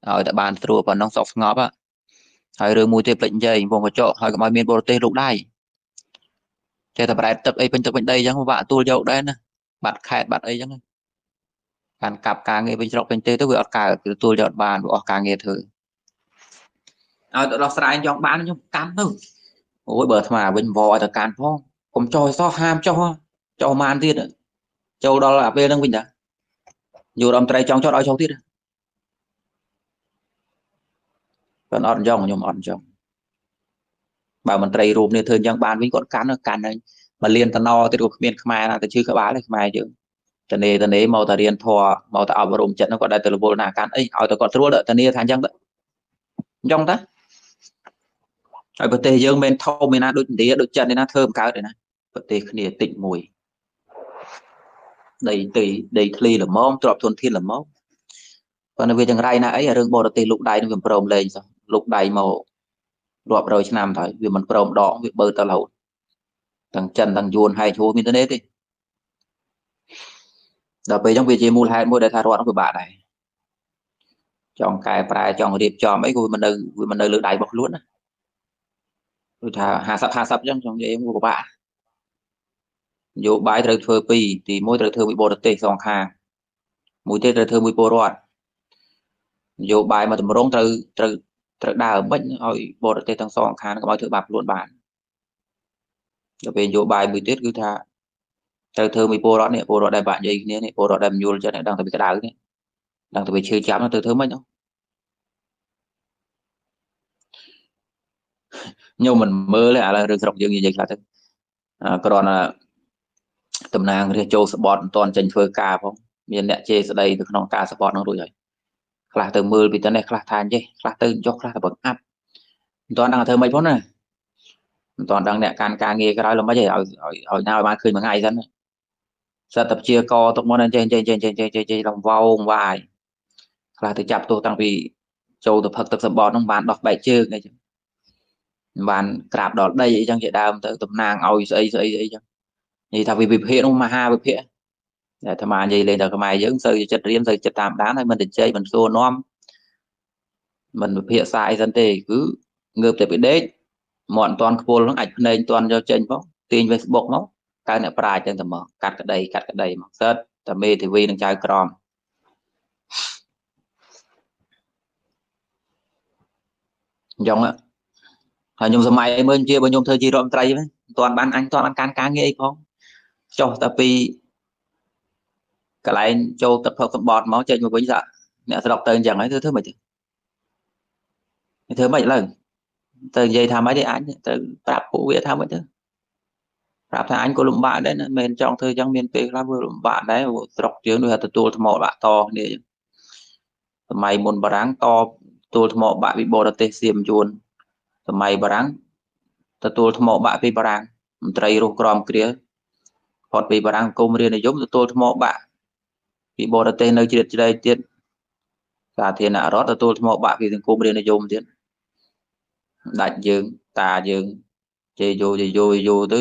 rồi tại bàn trùa còn nông sọc ngọp áហើយរឿងមួយទៀតភ្លេចនិយាយវងកញ្ចក់ហើយកុំឲ្យមានបរទេសលូកដៃចេះតែប្រែទឹកអីពេញទឹកពេញដីអញ្ចឹងពិបាកទួលយកដែរណាបាត់ខេតបាត់អីអញ្ចឹងបានកាប់ការងារពេញស្រុកពេញទេទៅវាអត់កើតគឺទួលយកបានវាអស់ការងារធ្វើឲ្យទៅដោះស្រាយចង់បានខ្ញុំកម្មទៅអូយបើអាត្មាវិញវឲ្យទៅកាន់ផងកុំចោលសោះហាមចោលចោលបានទៀតចូលដល់អាពេលហ្នឹងវិញតាយករដ្ឋមន្ត្រីចង់ចោតឲ្យចោលទៀតគាត់អត់អញ្ចឹងខ្ញុំអត់អញ្ចឹងបើមន្ត្រីរូបនេះធ្វើអញ្ចឹងបានវិញគាត់កាន់ហើយមកលៀនតំណទៀតក៏គ្មានខ្មែរណាទៅជឿក្បាលទេខ្មែរយើងតនេមកតែរៀនធေါ်មកតែអប់រំចិត្តហ្នឹងគាត់ដែរទៅរវល់ណាកាន់អីឲ្យតែគាត់ស្រួលតនេថាអញ្ចឹងទៅអញ្ចឹងតាហើយប្រទេសយើងមិនធំឯណាដូចឥណ្ឌាដូចចិនឯណាធ្វើមិនកើតឯណាប្រទេសគ្នាតិចមួយដីធ្លីល្មមទ្រព្យធនធានល្មមប៉ុន្តែវាចង្រៃណាអីរឿងបរទេសលូកដៃនឹងវាព្រមលេងសោះលូកដៃមករាប់រយឆ្នាំទៅវាមិនព្រមដកវាបើទៅរហូតទាំងចិនទាំងយួនហែកហួរមានទេទេដល់ពេលអញ្ចឹងវាជាមូលហេតុមួយដែលថារដ្ឋនឹងពិបាកដែរចង់កែប្រែចង់រៀបចំអីក៏វាមិននៅលើដៃរបស់ខ្លួនណាដូចថា50 អញ្ចឹងចង់និយាយវាពិបាកនយោបាយត្រូវធ្វើពីរទី1ត្រូវធ្វើមួយបរទេសសងខាងមួយទៀតត្រូវធ្វើមួយពលរដ្ឋនយោបាយមកតម្រង់ត្រូវដើរមិនឲ្យបរទេសទាំងសងខាងកុំឲ្យធ្វើបាបខ្លួនបានដល់ពេលនយោបាយមួយទៀតគឺថាត្រូវធ្វើមួយពលរដ្ឋនេះពលរដ្ឋដែលបាក់និយាយគ្នានេះពលរដ្ឋដែលមយល់ចិត្តដឹងតែវាក្តៅនេះដឹងតែវាឈឺចាប់ទៅធ្វើមិនខ្ញុំមិនមើលទេឥឡូវរឿងស្រុកយើងនិយាយខ្លះទៅគ្រាន់តែតំណាងរាជចូលស្បត់មិនទាន់ចេញធ្វើការផងមានអ្នកជេរស្ដីទៅក្នុងការស្បត់នឹងរួចហើយខ្លះទៅមើលពីទៅនេះខ្លះថាអញ្ចេះខ្លះទៅចុះខ្លះទៅបង្អាប់មិនទាន់ដឹងធ្វើម៉េចផងណាមិនទាន់ដឹងអ្នកកាន់ការងារក្រោយល្មិចឲ្យណាឲ្យបានឃើញមួយថ្ងៃសិនសិតតែព្យាករទុកមកចេះឡងវោងវាយខ្លះទៅចាប់ទោសតាំងពីចូលទៅផឹកទឹកសម្បត្តិហ្នឹងបានដោះបែកជើងអីចឹងបានក្រាបដល់ដីអីចឹងជាដើមទៅតំណាងឲ្យស្អីអីចឹងនិយាយថាវិភាគនោះមហាវិភាគតែអាត្មានិយាយលេងដល់ខ្មែរយើងសូវចិត្តរៀនសូវចិត្តតាមដានហើយមិនទៅជ័យមិនសួរនាំមិនវិភាគសាអីសិនទេគឺងើបតែពីដេកមកអត់តាន់ខ្ពល់ហ្នឹងអាចភ្នែកតាន់យកចេញផងទាញ Facebook មកកើតអ្នកប្រាជ្ញចឹងតែមកកាត់ក្តីមកសើតតែមេធាវីនឹងចៅក្រមអញ្ចឹងហើយខ្ញុំសម័យមើលជាបើខ្ញុំធ្វើជារដ្ឋមន្ត្រីមិនតាន់បានអញតាន់បានការងារអីផងចុះតែពីកន្លែងចូលទឹកផឹកសម្បត្តិមកចេញមកវិញសាអ្នកស្រុកទៅអញ្ចឹងហើយធ្វើមិនទេធ្វើមិនឡើយទៅនិយាយថាម៉េចទេអញទៅប្រាប់ពួកវាថាម៉េចទៅប្រាប់ថាអញក៏លំបាកដែរណាមិនចង់ធ្វើអញ្ចឹងមានពេលខ្លះវាលំបាកដែរស្រុកយើងដូចថាទទួលថ្មបាក់តគ្នាអញ្ចឹងសម័យមុនបារាំងតទទួលថ្មបាក់ពីបរទេសសៀមយួនសម័យបារាំងទទួលថ្មបាក់ពីបារាំងមន្ត្រីរស់ក្រមគ្រាផុតពីបារាំងគុំរាជនិយមទទួលថ្មបាក់ពីបរទេសនៅជ្រៀតជ្រែកទៀតសាធារណរដ្ឋទទួលថ្មបាក់ពីសង្គមរាជនិយមទៀតដាច់យើងតាយើងជេរយោទៅ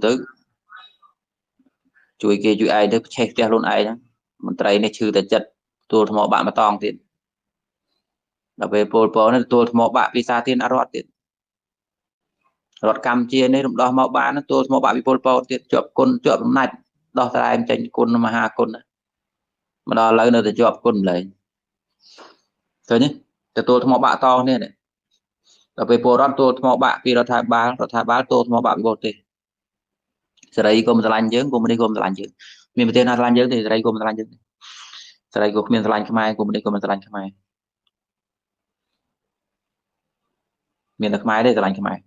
ជួយគេជួយឯងទៅឆេះផ្ទះខ្លួនឯងហ្នឹងមន្ត្រីនេះឈឺតែចិត្តទទួលថ្មបាក់មកតងទៀតដល់ពេលពលពតនេះទទួលថ្មបាក់ពីសាធារណរដ្ឋទៀតរដ្ឋកម្ពុជានេះរំដោះមកបានទទួលថ្មបាក់ពីពលពតទៀតជាប់គុណជាប់អំណាចដោះស្រាយចេញគុណមហាគុណមកដល់ឥឡូវនៅតែជាប់គុណម្លេះឃើញទេទទួលថ្មបាក់តងនេះដល់ពេលពលរដ្ឋទទួលថ្មបាក់ពីរដ្ឋាភិបាលទទួលថ្មបាក់ពីបរទេសសេរីក៏មិនស្រឡាញ់យើងកុំនេះក៏មិនស្រឡាញ់យើងមានប្រទេសណាស្រឡាញ់យើងទេសេរីក៏មិនស្រឡាញ់យើងសេរីក៏គ្មានស្រឡាញ់ខ្មែរកុំនេះក៏មិនស្រឡាញ់ខ្មែរមានតែខ្មែរទេស្រឡាញ់ខ្មែរ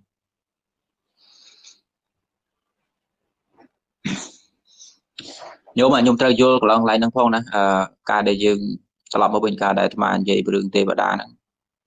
ខ្ញុំត្រូវយល់កន្លងឡើងហ្នឹងផងណាការដែលយើងត្រឡប់មកវិញការដែលអាត្មានិយាយពីរឿងទេវតាហ្នឹង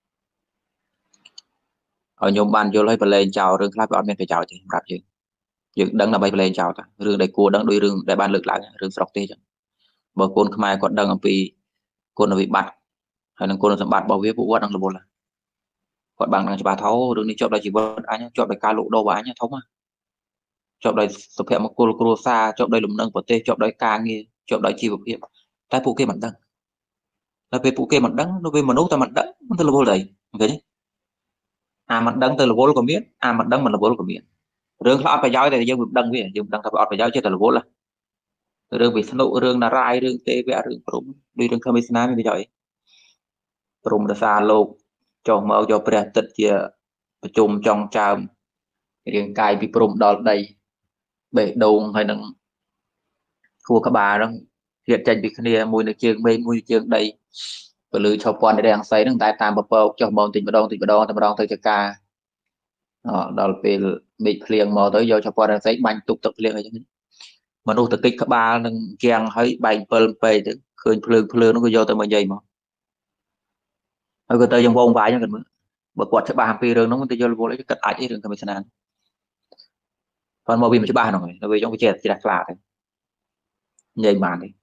ឲ្យខ្ញុំបានយល់ឲ្យប្រឡែងចោលរឿងខ្លះវាអត់មានប្រយោជន៍ទេសម្រាប់យើងដឹងដើម្បីប្រឡែងចោលតារឿងដែលគួរដឹងដោយរឿងដែលបានលើកឡើងរឿងស្រុកទេចឹងបើកូនខ្មែរគាត់ដឹងអំពីគុណវិបត្តិហើយនឹងគុណសម្បត្តិរបស់វាពួកគាត់នឹងរវល់គាត់បានដឹងច្បាស់ថារឿងនេះជាប់ដោយជីវិតអញជាប់ដោយការលក់ដូររបស់អញធំជាប់ដោយសុភមង្គលគ្រួសារជាប់ដោយលំនឹងប្រទេសជាប់ដោយការងារជាប់ដោយជីវភាពតែពួកគេមិនដឹង là về phụ kê mặt đắng nó về mà nấu ta mặt đắng nó là vô đấy vậy mặt đắng từ là vô có biết mặt đắng mình là vô có biết rương họ phải giáo thì dương bị đắng vậy dương đắng phải phải giáo chứ là vô là rương bị sanu rương là rai rương tê vẽ rương prum đi rương khami sana mới giỏi prum là xa lô cho mơ cho bè tịch chia chùm trong tràm riêng cài bị prum đỏ đầy bể đầu hay nâng thua các bà đó hiện tranh bị kia mùi nước chương mây mùi chương đầy và lưới cho quan để đang xây đang tại tam bậc bậc cho môn tình bờ đòn tới cho ca đó về bị liền mò tới vô cho quan đang xây bánh tục tập liền hay chứ mà nó thực kích các bà đang giang thấy bánh pơ pê chứ khơi phơi nó có vô tới mà dây mà ở cái tới trong vòng vài cho gần nữa bậc quạt cho ba pi rừng nó mới tới vô vô lấy cái cắt ái rừng cái mình sanh còn mò vì mà cho ba rồi nó về trong cái chè chỉ đặt là dây màn đi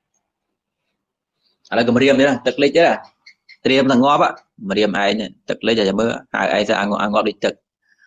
là cái riêng đấy là thực lấy chứ là riêng là ngóp á mà riêng ai này thực lấy cho mưa ai sẽ ăn ngóp đi thực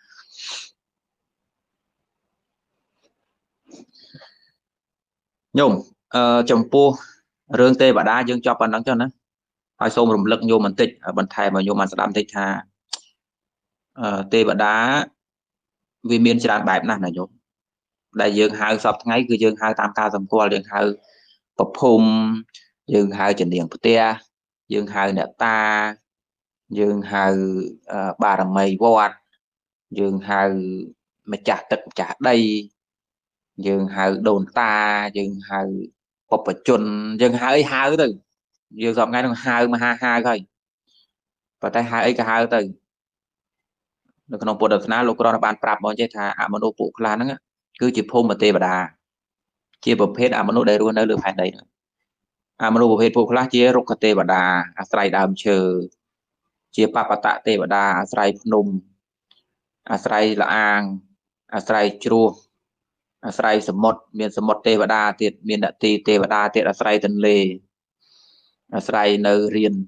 nhung chồng pu rương tê và đa dương cho bạn đắng cho nó hai xôm rùng lực nhôm mình tịch ở bên thai mà nhôm mình sẽ làm tịch ha tê và đá vì miền chỉ đàn bài nè này nhôm đại dương hai sập ngay cứ dương hai tam ca tầm qua dương hai bọc hùng dương hai trình điện tia dương hai nè ta dương hai bà làm mây vọt dương hai mà chả tật chả đây dương hai đồn ta dương hai bọc bạch chuồn dương hai từ dương dòng ngay nó hai mà hai thôi và tay hai ấy cả hai từ nó còn bộ đợt nào lúc đó bạn pram bọn chơi thà à mà nô phụ là nó cứ chỉ phô mà tê và đà chia bộ phết à mà nô đầy luôn nơi lượt phải đầy à mà nô bộ phết phụ là chia rục tê và đà à sài đàm chờ chia pa tạ tê và đà à sài nôm à sài là ang à sài chua à sài sầm mốt tê và đà tiệt miền đạ tê tê và đà tiệt à sài tân lê à sài nơi riêng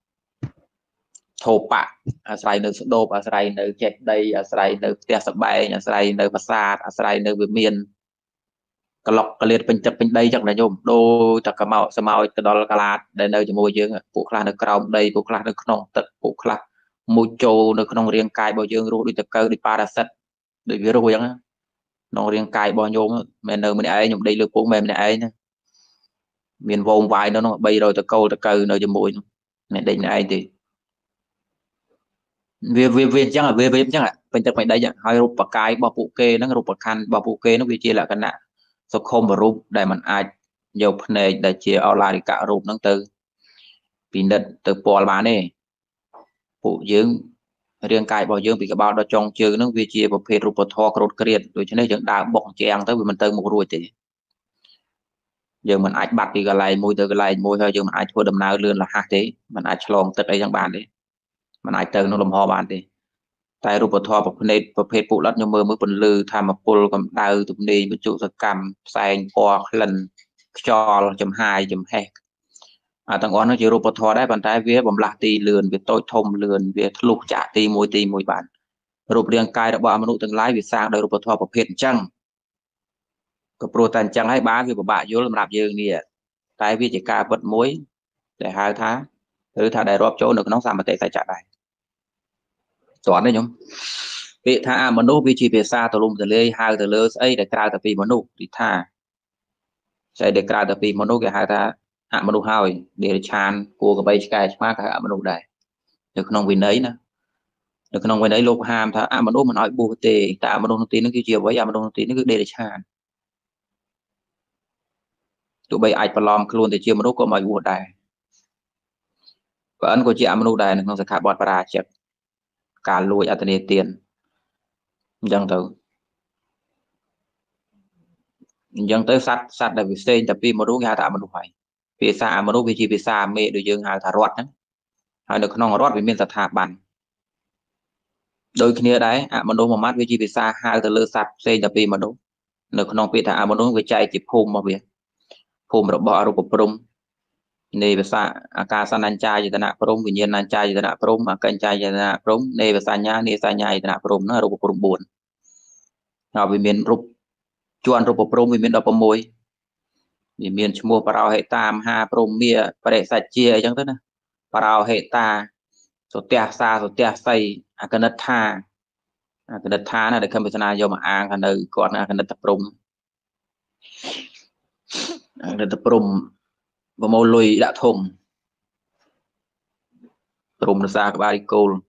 thô bạ à sài nơi đô à sài nơi chẹt đây à sài nơi tia sập bay à sài nơi bát sa à sài nơi miền cái lọc cái liệt bên đây chắc là nhôm đôi tất cả màu sao màu cái đó là cái lạt để nơi cho môi dương phụ khla được còng đây phụ khla được non tật phụ khla môi trâu được non riêng cài bao dương rồi đi tập cơ đi paraset để virus vậy á non riêng cài bao nhôm mẹ nơi mình ấy nhôm đây lực của mẹ mình ấy miền vòng vài nó bay rồi tập cơ nơi cho môi mẹ đây này thì về chắc là về chắc là bên tập bên đây chẳng hai rụp bạc cái bao phụ kê nó rụp bạc khăn bao phụ kê nó bị chia là cái nạ số không và rụp để mình ai dầu này để chia online cả rụp nó từ vì đất từ bò bán này phụ dưỡng riêng cài bảo dưỡng bị cái bao đó trong chữ nó vì chia một phê rụp thọ cột kẹt rồi cho nên chúng đã bỏng chèn tới vì mình tới một ruồi thì giờ mình ai bắt đi cái này môi từ cái này môi thôi giờ mình ai thua đầm nào lươn là hạt thế mình ai chlong tất ấy trong bàn đấy mình ai từ nó làm ho bàn đi tạiรูปธรรมประเภทปุรัตยมมือเป็นลือทำมาปุลกับดาวตุนีบรรจุสกรรมแสงปอคลันจอจำหายจำแหกต่างอ้อนก็จะรูปธรรมได้บรรทัดเวียบำลังตีเลือนเวียโต้ทมเลือนเวียทะลุจ่าตีมวยบานรูปเรียงกายระบามนุษย์ทั้งหลายเวียสร้างโดยรูปธรรมประเภทจังกับโปรตันจังให้บ้าเวียบะโยลำดับยืนเนี่ยตายเวียจิกาบดมวยแต่หายท้าหรือถ้าได้รอบโจ้หนึ่งน้องสามมาเตะใส่จ่าได้สอนได้ยัง vị tha mà nô vi chỉ về xa tàu lùm từ lê hai từ lơ ấy để cài tập vì mà nô thì tha sẽ để cài tập vì mà nô cái hai ta mà nô hai để chan của cái bay sky mà cái mà nô đây được không vì đấy nè được không vì đấy lục ham tha mà nô mà nói bù tê ta mà nô tí nó kia chiều với mà nô tí nó cứ để chan tụi bay ai lom luôn thì chiều mà nô có mọi bùa đây và ấn của chị mà nô đây nó sẽขาบอดปราchếtการลวยอัตเนtiền dân từ dân tới sát là việc xây tập vì một lúc hai tạ một lúc phải vì xa một lúc vì chỉ vì xa mẹ được dương hai thả rót đó hai được non rót vì miền sát hạ bản đôi khi đấy một lúc một mắt vì chỉ vì xa hai từ lơ sát xây tập vì một lúc được non bị thả một lúc vì chạy chụp phùm mà việc phùm rồi bỏ rồi bơm này về xa ca san anh trai gì nè bơm vì nhiên anh trai gì nè bơm mà canh trai gì nè bơm này về xa nhà gì nè bơm nó rồi bơm buồn họ vì miền rụp chuan rụp bơm vì miền đỏ bơm môi vì miền mua bảo hệ tam ha prom mía để sạch chia chẳng thế nào bảo hệ ta số tia xa số tia xây cái đất tha cái đất tha này để không bị thế nào do mà ăn cái nơi còn cái đất tập prom đất tập prom và mô lùi đã thùng prom nó ra cái ba đi cô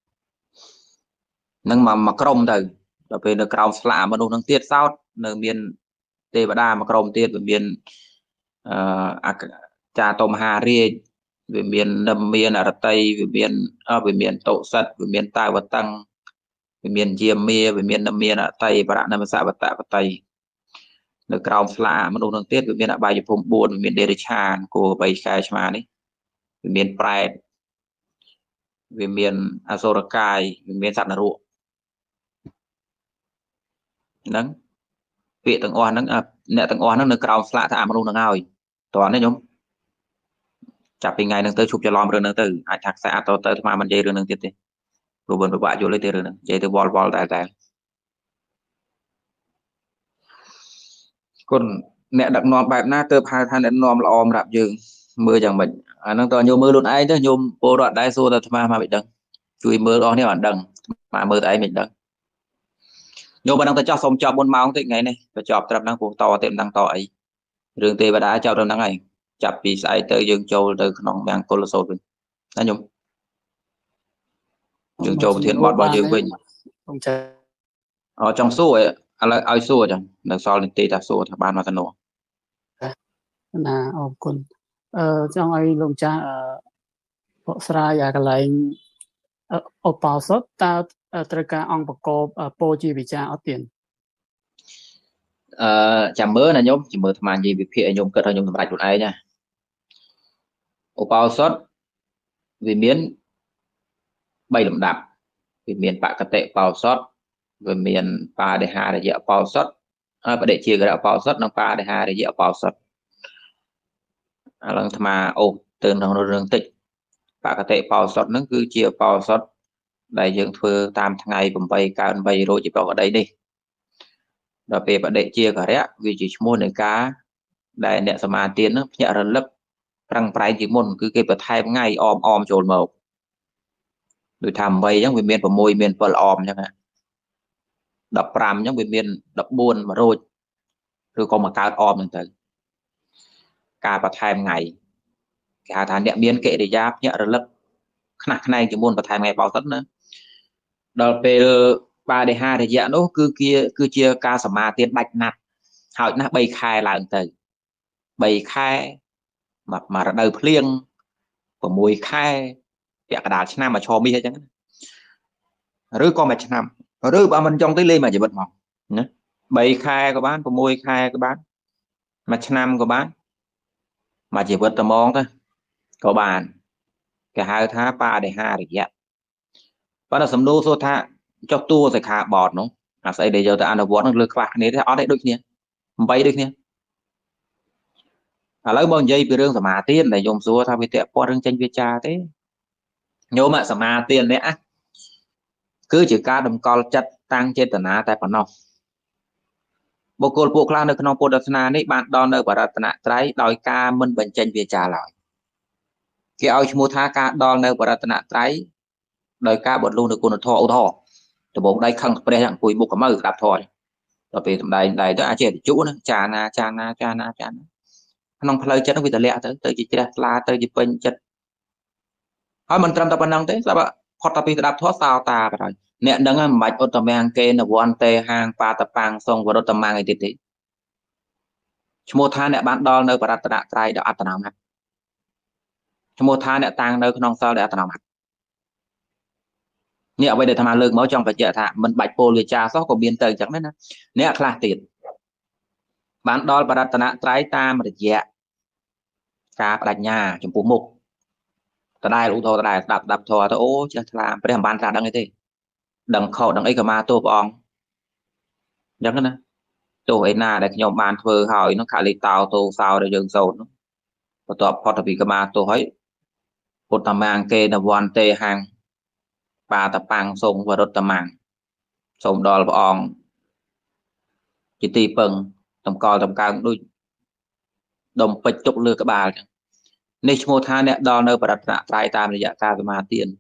nâng mà crom từ rồi về được crom slạ mà đâu nâng tiết sao nơi miền tây và đa mà crom tiết về miền cha tôm hà ria về miền nằm miền ở tây về miền tổ sắt về miền tai và tăng về miền diêm mia về miền nằm miền ở tây và đã nằm xã và tạ và tây được crom slạ mà đâu nâng tiết về miền ở bài phong buồn về miền đề chan của bài khai mà đấy về miền pride về miền Azorakai về miền sạt nở ruộng nắng vị tầng oan nắng nè tầng oan nắng được cào slạ thả mà luôn nắng ngồi toàn đấy nhung chặtពីថ្ងៃហ្នឹងទៅឈប់ច្រឡំរឿងហ្នឹងទៅអាចថាខ្សែអត់ទៅថ្មមិននិយាយរឿងហ្នឹងទៀតទេព្រោះមិនពិបាកយល់ទេរឿងហ្នឹងនិយាយទៅវល់តែគុណអ្នកដឹកនាំបែបណាទៅហៅថាអ្នកនាំល្អសម្រាប់យើងមើលយ៉ាងម៉េចអាហ្នឹងតើញោមមើលខ្លួនឯងទៅញោមពលរដ្ឋដែរសួរតែថ្មមកមិនដឹងជួយមើលអស់នេះអត់ដឹងមកមើលតែឯងមិនដឹងញោមមិនដឹងទៅចោះសុំចប់4ម៉ោងតិចថ្ងៃនេះទៅចប់ត្រឹមហ្នឹងព្រោះតទៀតមិនដឹងតអីរឿងទេវតាចប់ត្រឹមហ្នឹងហើយចាប់ពីស្អែកទៅយើងចូលទៅក្នុងមង្គលសូត្រវិញណាញោមយើងចូលប្រធានបទរបស់យើងវិញចង់សួរឥឡូវឲ្យសួរចឹងនៅសល់នាទីថាសួរថាបានមកទៅនោះ
ណាអរគុណចង់ឲ្យលោកចាស់បកស្រាយអាកន្លែងឧបោសថតើត្រូវការអង្គប្រកបពោជាវិចារអត់ទៀត
ចាំមើលណាញោមចាំមើលអាត្មានិយាយវិភាគឲ្យញោមគិតឲ្យញោមសម្រេចខ្លួនឯងណាឧបោសថវាមាន3លំដាប់វាមានបកតិបោសថវាមានបដិហារយៈបោសថបដិជាករៈបោសថនិងបដិហារយៈបោសថឥឡូវអាត្មាអូទៅក្នុងរឿងតិចបកតិបោសថហ្នឹងគឺជាបោសថដែលយើងធ្វើតាមថ្ងៃ8កើត8រោចជាប្រកដីនេះដល់ពេលបដិជាករៈវាជាឈ្មោះនៃការដែលអ្នកសមាទានហ្នឹងភ្ញាក់រលឹកប្រឹងប្រែងជាមុនគឺគេបន្ថែមថ្ងៃអមចូលមកដូចថា8អញ្ចឹងវាមាន6មាន7អមអញ្ចឹង15អញ្ចឹងវាមាន14មករោចឬក៏មកកើតអមហ្នឹងទៅការបន្ថែមថ្ងៃគេហៅថាអ្នកមានកិរិយាភ្ញាក់រលឹកខ្នះខ្នែងជាមុនបន្ថែមថ្ងៃបោសិនណាដល់ពេលបដិហារយៈនោះគឺជាការសមាទានដាច់ណាត់ហើយណាស់3ខែឡើងទៅ3ខែមករដូវភ្លៀង6ខែពាក់កណ្ដាលឆ្នាំមកឈរមីអញ្ចឹងឬក៏មួយឆ្នាំឬបើមិនចង់ទៅលេងមួយជីវិតមកណា3ខែក៏បាន6ខែក៏បានមួយឆ្នាំក៏បានមួយជីវិតតែហ្មងទៅក៏បានគេហៅថាបដិហារយៈប៉ុន្តែសំណួរសួរថាចុះតួសិក្ខាបទនោះអាស្អីដែលយកទៅអនុវត្តនឹងលើខ្វះគ្នាទេអត់ទេដូចគ្នា8ដូចគ្នាឥឡូវមកនិយាយពីរឿងសមាទានដែលញោមសួរថាវាតេព័ទ្ធរឿងចេញវាចាទេញោមសមាទាននេះគឺជាការតម្កល់ចិត្តតាំងចេតនាតែប៉ុណ្ណោះបុគ្គលពួកខ្លះនៅក្នុងពុទ្ធសាសនានេះបានដល់នៅបរតនត្រ័យដោយការមិនបញ្ចេញវាចាឡើយគេឲ្យឈ្មោះថាការដល់នៅបរតនត្រ័យដោយការបត់លូនៅគុណធម៌ឧទាហរណ៍ដំបងដៃខឹងព្រះអង្គអង្គុយមុខកមើស្ដាប់ធម៌ដល់ពេលសម្ដែងដៃទៅអាចចេះជក់ណាចាណាក្នុងផ្លូវចិត្តនឹងវាតម្លាក់ទៅជាជ្រះថ្លាទៅជាពេញចិត្តហើយមិនត្រឹមតែប៉ុណ្្នឹងទេស្ដាប់ផុតតែពីស្ដាប់ធម៌សោតាបណ្ដោយអ្នកដឹងមិនបាច់ឧត្តមង្គេនវន្តេហាងបាតបាំងសងវរតមាំងអីទៀតទេឈ្មោះថាអ្នកបានដល់នៅបរតនត្រ័យដោយអត្តនោម័តឈ្មោះថាអ្នកតាំងនៅក្នុងសិលដោយអត្តនោម័តនេះអ្វីដែលអាត្មាលើកមកចង់បញ្ជាក់ថាមិនបាច់ពោលវាចាសោះក៏មានទៅអញ្ចឹងដែរណាអ្នកខ្លះទៀតបានដល់បរតនត្រ័យតាមរយៈការបដិញ្ញាចំពោះមុខដដែលឧទាហរណ៍ដដែលស្ដាប់ធម៌ទៅអូចេះថ្លាព្រះមិនបានត្រាស់ដឹងអីទេដឹងខុសដឹងអីក៏មកទោសព្រះអង្គអញ្ចឹងណាទោសឯណាដែលខ្ញុំបានធ្វើហើយនោះខាលីតោទោសោដែលយើងសូត្រនោះបន្ទាប់ផុតពីកម្មាទោសហើយពុទ្ធមាអង្គេនវន្តេហាងបាតបាំងសូមវរុត្តមាំងសូមដល់ព្រះអង្គជាទីពឹងតម្កល់តម្កើងដូច đồng bịch tục lừa các bà nên mua tha nè đo nơi và đặt nạ trái tam là dạ ca về mà tiền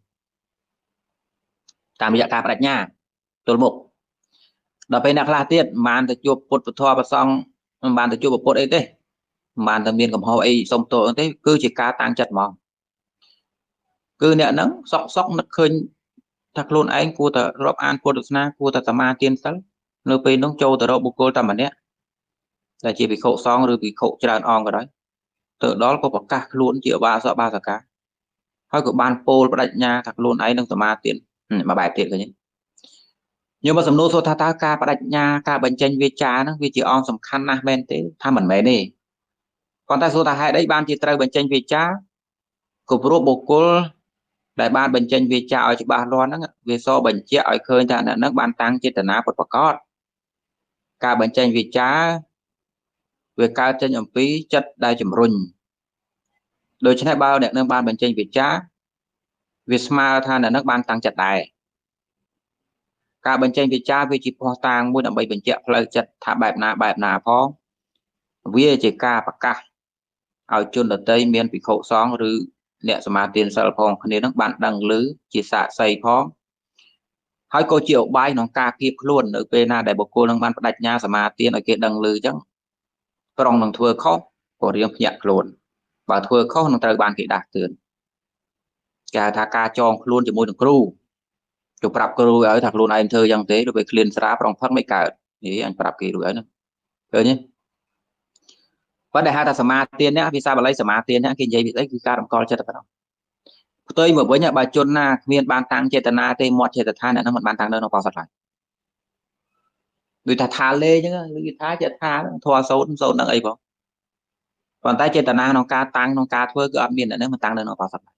tam dạ ca đặt nha tôi một đọc bên nạc la tiết màn từ chụp bột thoa và xong màn từ chụp bột ấy thế màn từ miền cầm hồ ấy xong tôi thế cứ chỉ cá tăng chặt mỏng cứ nè nắng sọc sọc nó khơi thật luôn anh cô ta rob an cô được na cô ta tama tiên sal nơi bên nông châu từ đâu bồ cô tầm này là chỉ bị khổ xong rồi bị khổ tràn on vào đấy từ đó có bậc cá luôn chịu ba giờ cá hay của ban pol bắt nha thật luôn ấy nông tama tiền mà bài tiền cái nhé nhưng mà sầm nô số tha ta ca bắt nha ca bệnh tranh về trà nó vì chỉ on sầm khăn na men thế tham mình mẹ này còn ta số ta hai đấy ban chỉ trai bệnh tranh về trà của pro bồ cô đại ban bệnh tranh về trà ở chỉ ba loan đó về so bệnh chia ở khơi ta là nó ban tăng trên tận áp bậc có ca bệnh tranh về trà về ca tranh ẩm phí chất đai chủng run đôi chân hai bao đẹp nâng ban bệnh tranh về trà về smart tha là nó ban tăng chặt đài ca bệnh tranh về trà về chỉ po tang mua đậm bay bệnh chia lời chặt thả bài nà phó vì chỉ ca bậc ca ở chôn ở tây miền bị khổ xong rồi nè mà tiền sờ phong nên nó bạn đăng lứ chỉ xả xây phong hai cô triệu bay nó ca kịp luôn ở bên na đại bộ cô đang ban đặt nha mà tiền ở kia đăng lứ chẳng trong năng thua khó của riêng nhạc luôn và thua khó năng trời ban kỹ đạt tiền cả thà ca cho luôn chỉ môi được cru chụp rạp cru ở thật luôn anh thơ dân tế đối với clean srap trong phát mấy cả thì anh rạp kỳ rồi nữa rồi nhé vấn đề hai ta mà tiền nhá vì sao mà lấy mà tiền nhá khi dây bị đấy ca đồng con cho tập tôi mở với nhà bà chôn na miền ban tăng chế na tây mọt chế tha này nó một ban tăng đâu nó có sạch lại người ta tha lê chứ người ta chế tha thua sâu nó ấy không còn tay chế na nó ca tăng nó ca thua cái miền này nó mà tăng đâu nó có sạch lại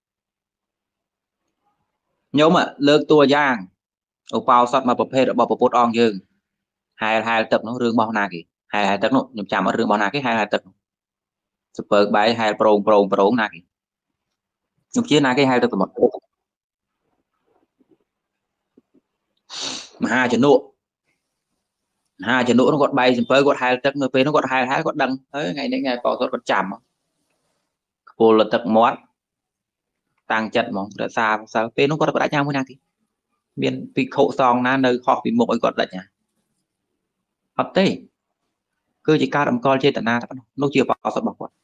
nhớ mà lơ tua giang ở bao sọt mà bậc phê được bậc bột ong dương hai tập nó rương bao na kì hai tập nó nhầm chạm ở rương bao na cái hai tập super bài hai pro na kì nhục chia na cái hai tập một mà hai chân nụ nó gọt bay với gọt hai tấc nơi nó gọt hai gọt đằng ấy ngày đến ngày bỏ gọt chạm cô là tấc mót tăng chặt mỏng đã sao nó gọt đã nhau mới nào thì miền bị khổ song na nơi họ bị một gọt lại nhà hợp tê cứ chỉ cao đầm coi trên tận na nó chưa bỏ sọt bỏ quật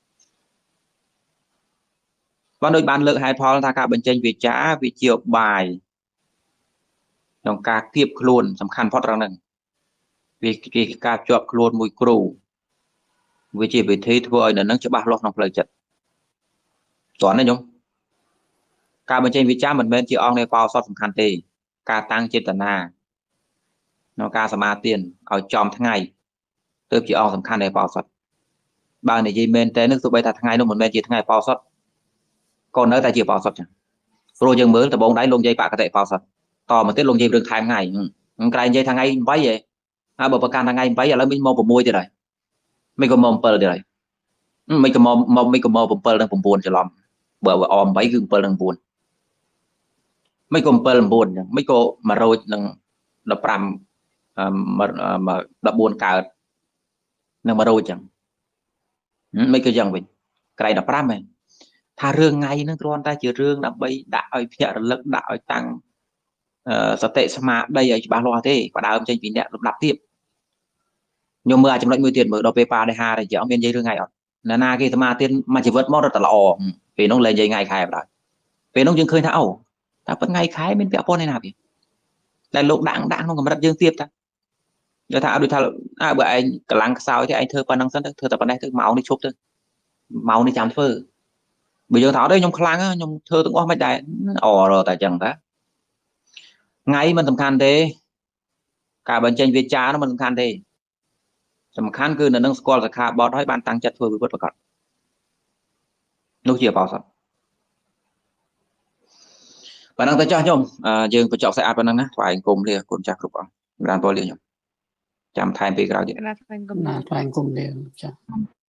và đôi bàn lợi hai phò ta cả bên trên vì trả vì chiều bài đồng ca kiếp luôn sầm khăn phật rằng vì cái ca chọt luôn mùi cừu vì chỉ vì thế thôi là nó cho ba lọt trong lời chật toán này nhung ca bên trên vì cha mình bên chị on này bao sót sầm khăn tì ca tăng trên tận na nó ca sầm tiền ở chòm tháng ngày tôi chị on sầm khăn này bao sót ba này gì bên té nước tụi bay thật ngày nó một bên chỉ tháng ngày bao sót còn nữa ta chỉ bao sót chẳng rồi dừng mới ta bóng đáy lông dây bạc có thể bao sót to mà tiết lông dây đường tháng ngày cái dây tháng ngày váy vậy bờ bạc tháng ngày váy là mình mò bầm môi thế này mình có mò bờ thế này mình có mò bầm bờ đang bầm buồn cho lòng bờ om váy gương bờ đang buồn mấy con bờ làm buồn mấy cô mà rồi đập ram mà đập buồn cả nhưng mà rồi chẳng mấy cái dòng mình cái đập ram này tha rương ngay nó con ta chưa rương đập bay đã ở phía lực đã ở tăng sắp tệ mà đây ở ba loa thế và đào trên vì nè đập tiếp nhưng mà trong lệnh mười tiền mở đầu pepa đây ha thì chỉ ông viên dây rương ngày là na cái mà tiền mà chỉ vớt mót rất là lò vì nó lên dây ngày khai rồi vì nó dừng khơi thảo ta vẫn ngay khái bên vẹo con này nào kì đại lộ đảng nó còn mất dương tiếp ta giờ thà đôi thà bữa anh cả lăng sao thì anh thơ quan năng sân thơ tập đây thơ máu đi chụp thôi máu đi chạm phơ bây giờ thảo đây nhung khlang á nhung thơ từng qua mấy đại rồi tại chẳng ta ngay mình tầm khăn thế cả bên trên việt trà nó mình tầm khăn thế tầm khăn cứ là nâng score là khá bỏ đói ban tăng chất thôi với vật nó chia bảo sao bạn đang tới cho nhung dương phải chọn sẽ áp năng á phải cùng liền cùng chặt rụp làm tôi liền nhung chăm thay vì cái gì
là thành cùng liền